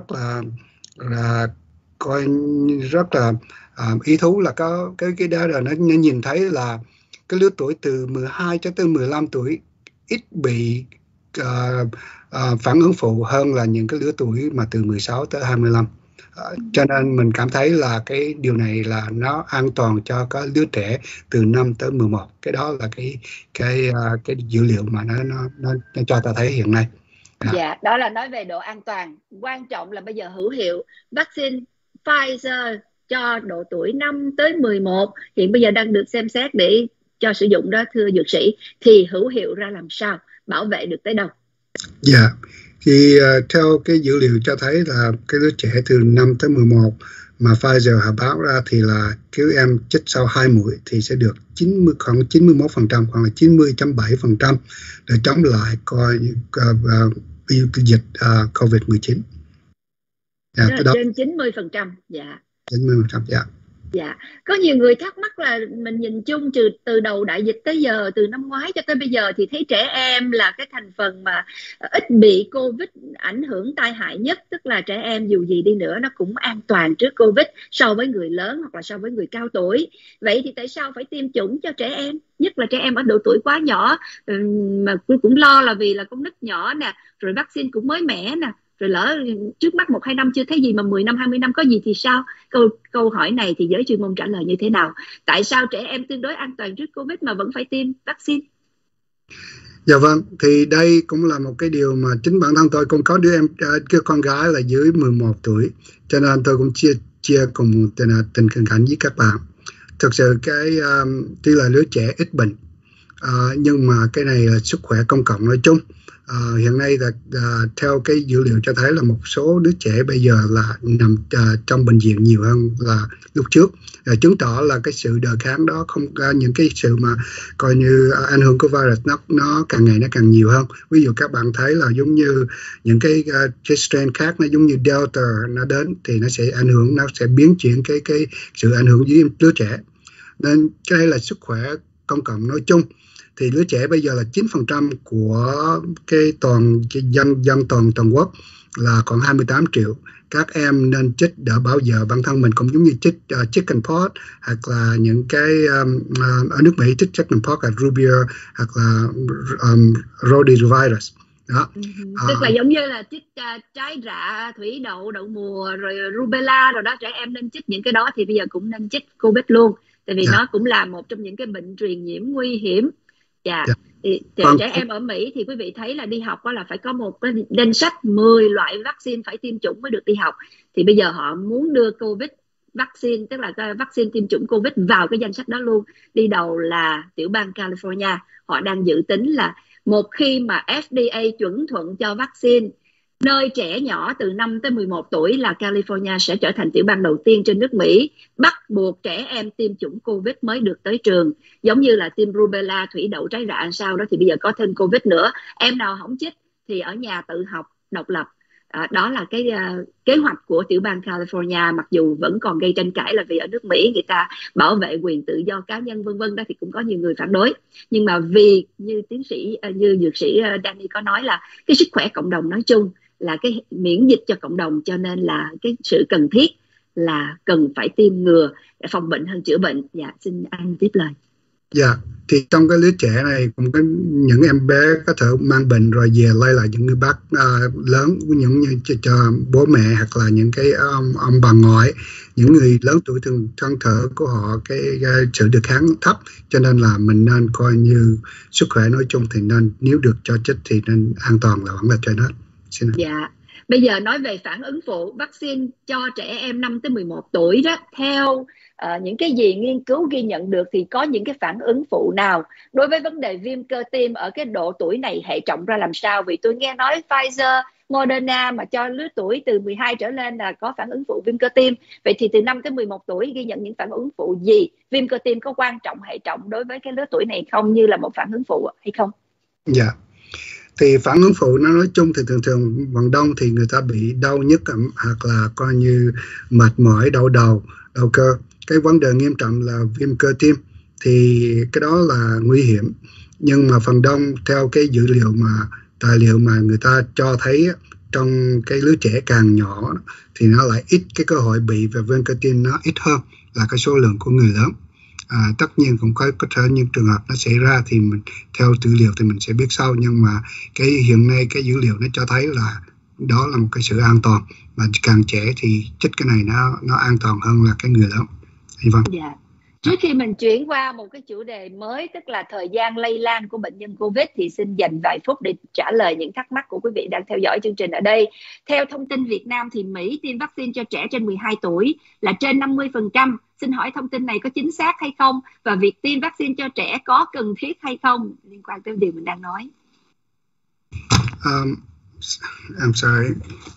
là ý thú là có cái đó là nó nhìn thấy là cái lứa tuổi từ 12 cho tới 15 tuổi ít bị phản ứng phụ hơn là những cái lứa tuổi mà từ 16 tới 25. Cho nên mình cảm thấy là cái điều này là nó an toàn cho cái lứa trẻ từ 5 tới 11. Cái đó là cái dữ liệu mà nó cho ta thấy hiện nay. Dạ, đó là nói về độ an toàn. Quan trọng là bây giờ hữu hiệu. Vaccine Pfizer cho độ tuổi 5 tới 11 hiện bây giờ đang được xem xét để cho sử dụng đó, thưa dược sĩ. Thì hữu hiệu ra làm sao? Bảo vệ được tới đâu? Dạ, thì theo cái dữ liệu cho thấy là cái đứa trẻ từ 5 tới 11 mà Pfizer họ báo ra thì là cứu em chích sau 2 mũi thì sẽ được khoảng 91%, khoảng là 90.7% để chống lại dịch COVID-19. Dạ, trên 90%. Dạ. 90%, dạ. Dạ, có nhiều người thắc mắc là mình nhìn chung từ đầu đại dịch tới giờ, từ năm ngoái cho tới bây giờ thì thấy trẻ em là cái thành phần mà ít bị Covid ảnh hưởng tai hại nhất, tức là trẻ em dù gì đi nữa nó cũng an toàn trước Covid so với người lớn hoặc là so với người cao tuổi. Vậy thì tại sao phải tiêm chủng cho trẻ em, nhất là trẻ em ở độ tuổi quá nhỏ, mà tôi cũng lo là vì là con nít nhỏ nè, rồi vaccine cũng mới mẻ nè, rồi lỡ trước mắt 1-2 năm chưa thấy gì mà 10 năm 20 năm có gì thì sao? Câu hỏi này thì giới chuyên môn trả lời như thế nào? Tại sao trẻ em tương đối an toàn trước Covid mà vẫn phải tiêm vaccine? Dạ vâng, thì đây cũng là một cái điều mà chính bản thân tôi cũng có cái con gái là dưới 11 tuổi, cho nên tôi cũng chia cùng tình cảnh với các bạn. Thực sự tuy là đứa trẻ ít bệnh, nhưng mà cái này là sức khỏe công cộng nói chung. Hiện nay là theo cái dữ liệu cho thấy là một số đứa trẻ bây giờ là nằm trong bệnh viện nhiều hơn là lúc trước, chứng tỏ là cái sự đề kháng đó không, những cái sự mà coi như ảnh hưởng của virus nó càng ngày nó càng nhiều hơn. Ví dụ các bạn thấy là giống như những cái strain khác, nó giống như Delta nó đến thì nó sẽ ảnh hưởng, nó sẽ biến chuyển cái sự ảnh hưởng dưới đứa trẻ. Nên cái này là sức khỏe công cộng nói chung. Thì đứa trẻ bây giờ là 9% của cái dân toàn quốc là khoảng 28 triệu. Các em nên chích để bảo vệ bản thân mình, cũng giống như chích chickenpox hoặc là những cái ở nước Mỹ chích chickenpox hoặc rubella hoặc là rotavirus. Đó. Tức là giống như là chích trái rạ, thủy đậu, đậu mùa rồi rubella rồi đó, trẻ em nên chích những cái đó thì bây giờ cũng nên chích Covid luôn, tại vì nó cũng là một trong những cái bệnh truyền nhiễm nguy hiểm. Dạ. Thì trẻ em ở Mỹ thì quý vị thấy là đi học là phải có một cái danh sách 10 loại vaccine phải tiêm chủng mới được đi học. Thì bây giờ họ muốn đưa Covid vaccine, tức là cái vaccine tiêm chủng Covid vào cái danh sách đó luôn. Đi đầu là tiểu bang California. Họ đang dự tính là một khi mà FDA chuẩn thuận cho vaccine nơi trẻ nhỏ từ 5 tới 11 tuổi là California sẽ trở thành tiểu bang đầu tiên trên nước Mỹ bắt buộc trẻ em tiêm chủng Covid mới được tới trường. Giống như là tiêm rubella, thủy đậu, trái rạ sau đó thì bây giờ có thêm Covid nữa. Em nào không chích thì ở nhà tự học độc lập. Đó là cái kế hoạch của tiểu bang California, mặc dù vẫn còn gây tranh cãi là vì ở nước Mỹ người ta bảo vệ quyền tự do cá nhân vân vân đó, thì cũng có nhiều người phản đối. Nhưng mà vì như như dược sĩ Danny có nói là cái sức khỏe cộng đồng nói chung, là cái miễn dịch cho cộng đồng, cho nên là cái sự cần thiết là cần phải tiêm ngừa để phòng bệnh hơn chữa bệnh. Dạ, xin anh tiếp lời. Dạ, thì trong cái lứa trẻ này cũng có những em bé có thể mang bệnh rồi về lây lại những người bác lớn, những như cho bố mẹ hoặc là những cái ông bà ngoại, những người lớn tuổi thường thân thể của họ cái sự đề kháng thấp, cho nên là mình nên coi như sức khỏe nói chung thì nên, nếu được cho chích thì nên an toàn là vẫn là trên hết. Dạ. Bây giờ nói về phản ứng phụ vaccine cho trẻ em 5 tới 11 tuổi đó, theo những cái gì nghiên cứu ghi nhận được thì có những cái phản ứng phụ nào đối với vấn đề viêm cơ tim ở cái độ tuổi này hệ trọng ra làm sao? Vì tôi nghe nói Pfizer, Moderna mà cho lứa tuổi từ 12 trở lên là có phản ứng phụ viêm cơ tim. Vậy thì từ 5 tới 11 tuổi ghi nhận những phản ứng phụ gì? Viêm cơ tim có quan trọng hệ trọng đối với cái lứa tuổi này không, như là một phản ứng phụ hay không? Dạ. Thì phản ứng phụ nó nói chung thì thường phần đông thì người ta bị đau nhức hoặc là coi như mệt mỏi, đau đầu, đau cơ. Cái vấn đề nghiêm trọng là viêm cơ tim thì cái đó là nguy hiểm. Nhưng mà phần đông theo cái dữ liệu mà tài liệu mà người ta cho thấy trong cái lứa trẻ càng nhỏ thì nó lại ít cái cơ hội bị về viêm cơ tim, nó ít hơn là cái số lượng của người lớn. Tất nhiên cũng có thể những trường hợp nó xảy ra thì mình theo dữ liệu thì mình sẽ biết sau, nhưng mà cái hiện nay cái dữ liệu nó cho thấy là đó là một cái sự an toàn, mà càng trẻ thì chích cái này nó an toàn hơn là cái người lớn. Vâng. Dạ. Trước khi mình chuyển qua một cái chủ đề mới, tức là thời gian lây lan của bệnh nhân COVID, thì xin dành vài phút để trả lời những thắc mắc của quý vị đang theo dõi chương trình ở đây. Theo thông tin Việt Nam thì Mỹ tiêm vaccine cho trẻ trên 12 tuổi là trên 50%. Xin hỏi thông tin này có chính xác hay không? Và việc tiêm vaccine cho trẻ có cần thiết hay không? Liên quan tới điều mình đang nói. I'm sorry.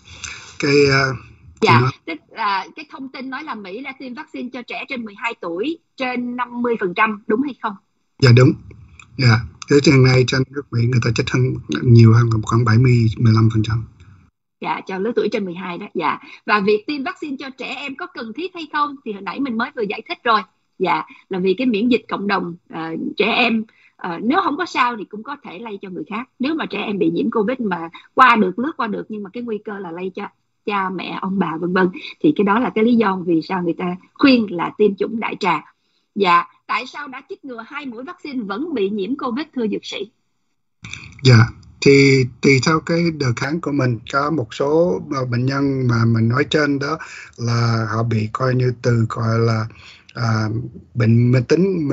Dạ, tức là cái thông tin nói là Mỹ đã tiêm vaccine cho trẻ trên 12 tuổi trên 50%, đúng hay không? Dạ đúng. Dạ, thế hiện nay trên nước Mỹ người ta chích nhiều hơn, khoảng 70-15%. Dạ, cho lứa tuổi trên 12 đó. Dạ. Và việc tiêm vaccine cho trẻ em có cần thiết hay không thì hồi nãy mình mới vừa giải thích rồi. Dạ, là vì cái miễn dịch cộng đồng. Trẻ em nếu không có sao thì cũng có thể lây cho người khác. Nếu mà trẻ em bị nhiễm Covid mà lướt qua được, nhưng mà cái nguy cơ là lây cho cha mẹ, ông bà vân vân, thì cái đó là cái lý do vì sao người ta khuyên là tiêm chủng đại trà. Dạ, tại sao đã chích ngừa 2 mũi vaccine vẫn bị nhiễm Covid, thưa dược sĩ? Dạ, thì tùy theo cái đề kháng của mình. Có một số bệnh nhân mà mình nói trên đó là họ bị coi như gọi là bệnh mãn tính,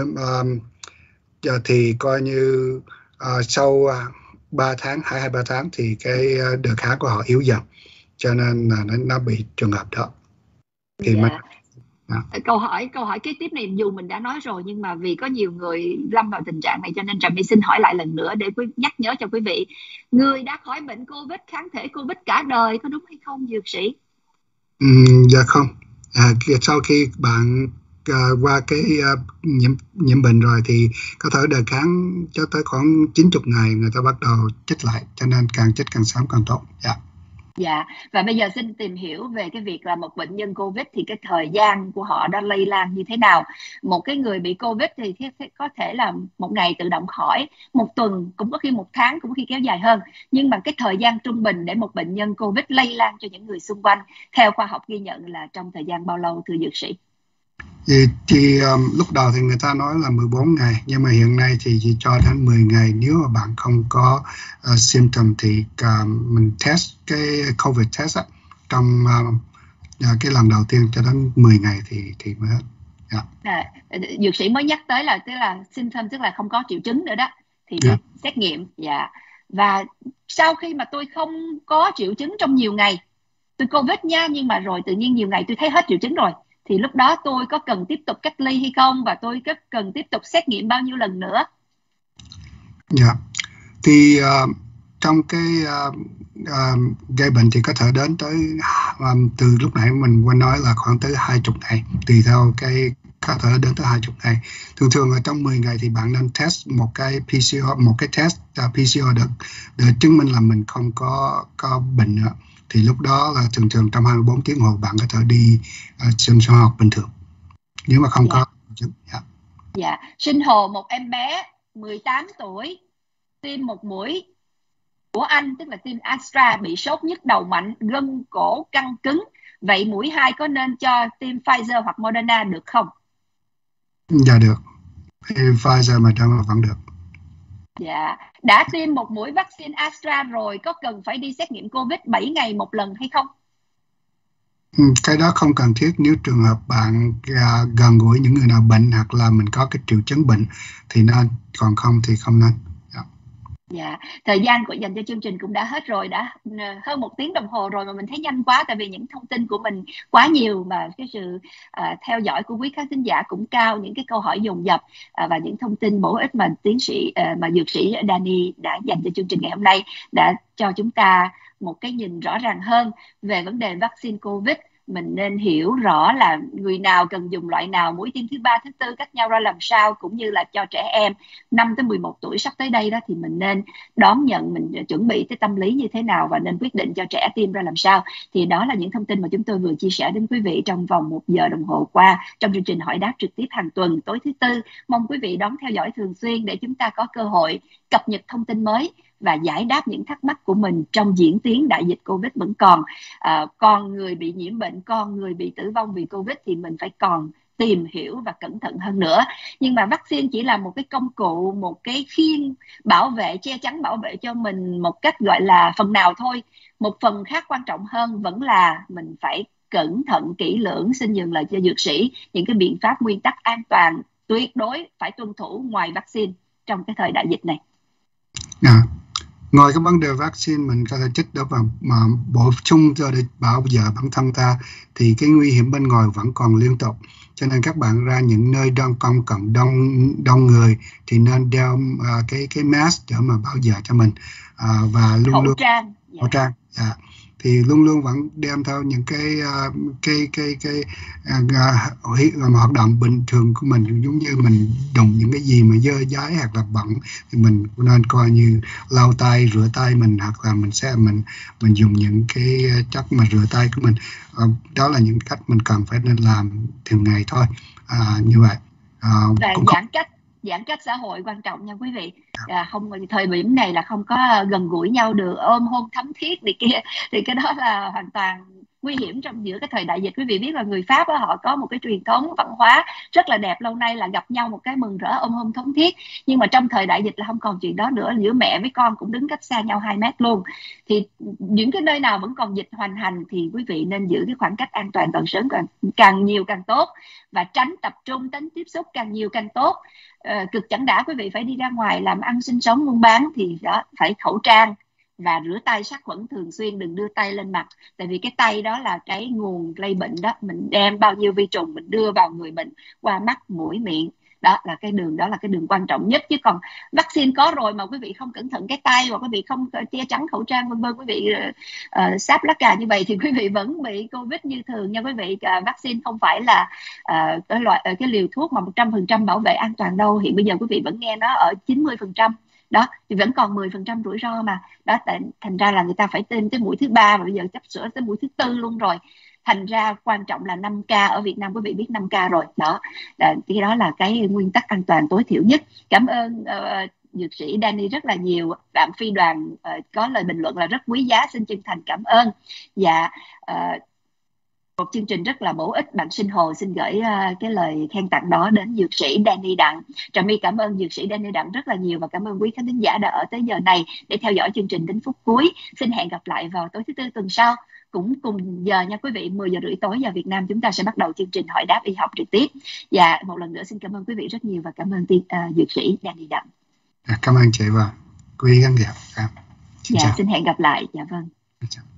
thì coi như sau 3 tháng, 2-3 tháng thì cái đề kháng của họ yếu dần, cho nên là nó bị trường hợp đó. Thì dạ. Câu hỏi kế tiếp này dù mình đã nói rồi, nhưng mà vì có nhiều người lâm vào tình trạng này cho nên Trà My xin hỏi lại lần nữa để nhắc nhớ cho quý vị. Người đã khỏi bệnh Covid, kháng thể Covid cả đời, có đúng hay không dược sĩ? Dạ không. Sau khi bạn qua cái nhiễm bệnh rồi thì có thể đề kháng cho tới khoảng 90 ngày người ta bắt đầu chích lại, cho nên càng chích càng sớm càng tốt. Dạ. Dạ, và bây giờ xin tìm hiểu về cái việc là một bệnh nhân Covid thì cái thời gian của họ đã lây lan như thế nào. Một cái người bị Covid thì có thể là một ngày tự động khỏi, một tuần, cũng có khi một tháng, cũng có khi kéo dài hơn. Nhưng mà cái thời gian trung bình để một bệnh nhân Covid lây lan cho những người xung quanh, theo khoa học ghi nhận là trong thời gian bao lâu, thưa dược sĩ? Thì lúc đầu thì người ta nói là 14 ngày, nhưng mà hiện nay thì chỉ cho đến 10 ngày. Nếu mà bạn không có symptom thì mình test cái COVID test trong cái lần đầu tiên cho đến 10 ngày thì mới hết. Dược sĩ mới nhắc tới là tức là symptom, tức là không có triệu chứng nữa đó, thì đi xét nghiệm. Dạ. Và sau khi mà tôi không có triệu chứng trong nhiều ngày, tôi Covid nha, nhưng mà rồi tự nhiên nhiều ngày tôi thấy hết triệu chứng rồi, thì lúc đó tôi có cần tiếp tục cách ly hay không, và tôi có cần tiếp tục xét nghiệm bao nhiêu lần nữa? Dạ, thì trong cái gây bệnh thì có thể đến tới từ lúc nãy mình quên nói là khoảng tới 20 ngày, tùy theo cái có thể đến tới 20 ngày. Thường ở trong 10 ngày thì bạn nên test một cái test PCR để chứng minh là mình không có bệnh nữa. Thì lúc đó là thường trong 24 tiếng hồ bạn có thể đi sinh hoạt bình thường, nếu mà không có chứng. Dạ, sinh hồ một em bé 18 tuổi tiêm một mũi của Anh, tức là tiêm Astra, bị sốt nhức đầu mạnh, gân cổ căng cứng. Vậy mũi 2 có nên cho tiêm Pfizer hoặc Moderna được không? Dạ được. Pfizer mà Moderna vẫn được. Dạ. Đã tiêm một mũi vaccine Astra rồi, có cần phải đi xét nghiệm Covid 7 ngày một lần hay không? Cái đó không cần thiết. Nếu trường hợp bạn gần gũi những người nào bệnh hoặc là mình có cái triệu chứng bệnh thì nên, còn không thì không nên. Dạ, thời gian dành cho chương trình cũng đã hết rồi, đã hơn 1 tiếng đồng hồ rồi mà mình thấy nhanh quá, tại vì những thông tin của mình quá nhiều và cái sự theo dõi của quý khán thính giả cũng cao, những cái câu hỏi dồn dập và những thông tin bổ ích mà mà dược sĩ Danny đã dành cho chương trình ngày hôm nay, đã cho chúng ta một cái nhìn rõ ràng hơn về vấn đề vaccine Covid. Mình nên hiểu rõ là người nào cần dùng loại nào, mũi tiêm thứ 3, thứ 4 cách nhau ra làm sao, cũng như là cho trẻ em 5 tới 11 tuổi sắp tới đây đó thì mình nên đón nhận, mình chuẩn bị cái tâm lý như thế nào và nên quyết định cho trẻ tiêm ra làm sao. Thì đó là những thông tin mà chúng tôi vừa chia sẻ đến quý vị trong vòng 1 giờ đồng hồ qua trong chương trình hỏi đáp trực tiếp hàng tuần tối thứ Tư. Mong quý vị đón theo dõi thường xuyên để chúng ta có cơ hội cập nhật thông tin mới và giải đáp những thắc mắc của mình trong diễn tiến đại dịch Covid vẫn còn người bị nhiễm bệnh, còn người bị tử vong vì Covid thì mình phải còn tìm hiểu và cẩn thận hơn nữa. Nhưng mà vaccine chỉ là một cái công cụ, một cái khiên bảo vệ, che chắn bảo vệ cho mình một cách gọi là phần nào thôi. một phần khác quan trọng hơn vẫn là mình phải cẩn thận kỹ lưỡng, xin nhường lời cho dược sĩ những cái biện pháp nguyên tắc an toàn tuyệt đối phải tuân thủ ngoài vaccine trong cái thời đại dịch này. Ngoài cái vấn đề vaccine mình có thể chích đó vào mà bổ sung cho để bảo vệ bản thân ta, thì cái nguy hiểm bên ngoài vẫn còn liên tục, cho nên các bạn ra những nơi đông công cộng đông người thì nên đeo cái mask để mà bảo vệ cho mình, và luôn khẩu luôn trang. Thì luôn luôn vẫn đem theo những cái hoạt động bình thường của mình, giống như mình đụng những cái gì mà dơ dáy hoặc là bẩn thì mình nên coi như lau tay, rửa tay mình, hoặc là mình dùng những cái chất mà rửa tay của mình. Đó là những cách mình cần phải nên làm thường ngày thôi. Như vậy và giãn cách xã hội quan trọng nha quý vị. Không, thời điểm này là không có gần gũi nhau được, ôm hôn thắm thiết thì cái đó là hoàn toàn nguy hiểm trong giữa cái thời đại dịch. Quý vị biết là người Pháp đó, họ có một cái truyền thống văn hóa rất là đẹp, lâu nay là gặp nhau một cái mừng rỡ ôm hôn thống thiết, nhưng mà trong thời đại dịch là không còn chuyện đó nữa, giữa mẹ với con cũng đứng cách xa nhau 2 mét luôn. Thì những cái nơi nào vẫn còn dịch hoành hành thì quý vị nên giữ cái khoảng cách an toàn càng sớm càng nhiều càng tốt, và tránh tập trung, tránh tiếp xúc càng nhiều càng tốt. Cực chẳng đã quý vị phải đi ra ngoài làm ăn sinh sống buôn bán thì đó, phải khẩu trang và rửa tay sát khuẩn thường xuyên, đừng đưa tay lên mặt, tại vì cái tay đó là cái nguồn lây bệnh đó, mình đem bao nhiêu vi trùng mình đưa vào người mình qua mắt, mũi, miệng. Đó là cái đường quan trọng nhất. Chứ còn vaccine có rồi mà quý vị không cẩn thận cái tay, hoặc quý vị không che chắn khẩu trang vân vân, quý vị sáp lá cà như vậy thì quý vị vẫn bị Covid như thường nha quý vị. Vaccine không phải là cái liều thuốc mà 100% bảo vệ an toàn đâu. Hiện bây giờ quý vị vẫn nghe nó ở 90%. Đó thì vẫn còn 10% rủi ro mà. Đó, thành ra là người ta phải tiêm tới mũi thứ 3 và bây giờ sắp sửa tới mũi thứ 4 luôn rồi. Thành ra quan trọng là 5K, ở Việt Nam quý vị biết 5K rồi. Đó thì đó là cái nguyên tắc an toàn tối thiểu nhất. Cảm ơn dược sĩ Danny rất là nhiều. Bạn Phi Đoàn có lời bình luận là rất quý giá, xin chân thành cảm ơn. Và một chương trình rất là bổ ích. Bạn Sinh Hồ xin gửi cái lời khen tặng đó đến dược sĩ Danny Đặng. Trà My cảm ơn dược sĩ Danny Đặng rất là nhiều, và cảm ơn quý khán thính giả đã ở tới giờ này để theo dõi chương trình đến phút cuối. Xin hẹn gặp lại vào tối thứ Tư tuần sau, cũng cùng giờ nha quý vị, 10 giờ rưỡi tối giờ Việt Nam, chúng ta sẽ bắt đầu chương trình hỏi đáp y học trực tiếp. Và một lần nữa xin cảm ơn quý vị rất nhiều, và cảm ơn dược sĩ Danny Đặng. Cảm ơn chị và quý khán giả. Xin hẹn gặp lại. Dạ vâng.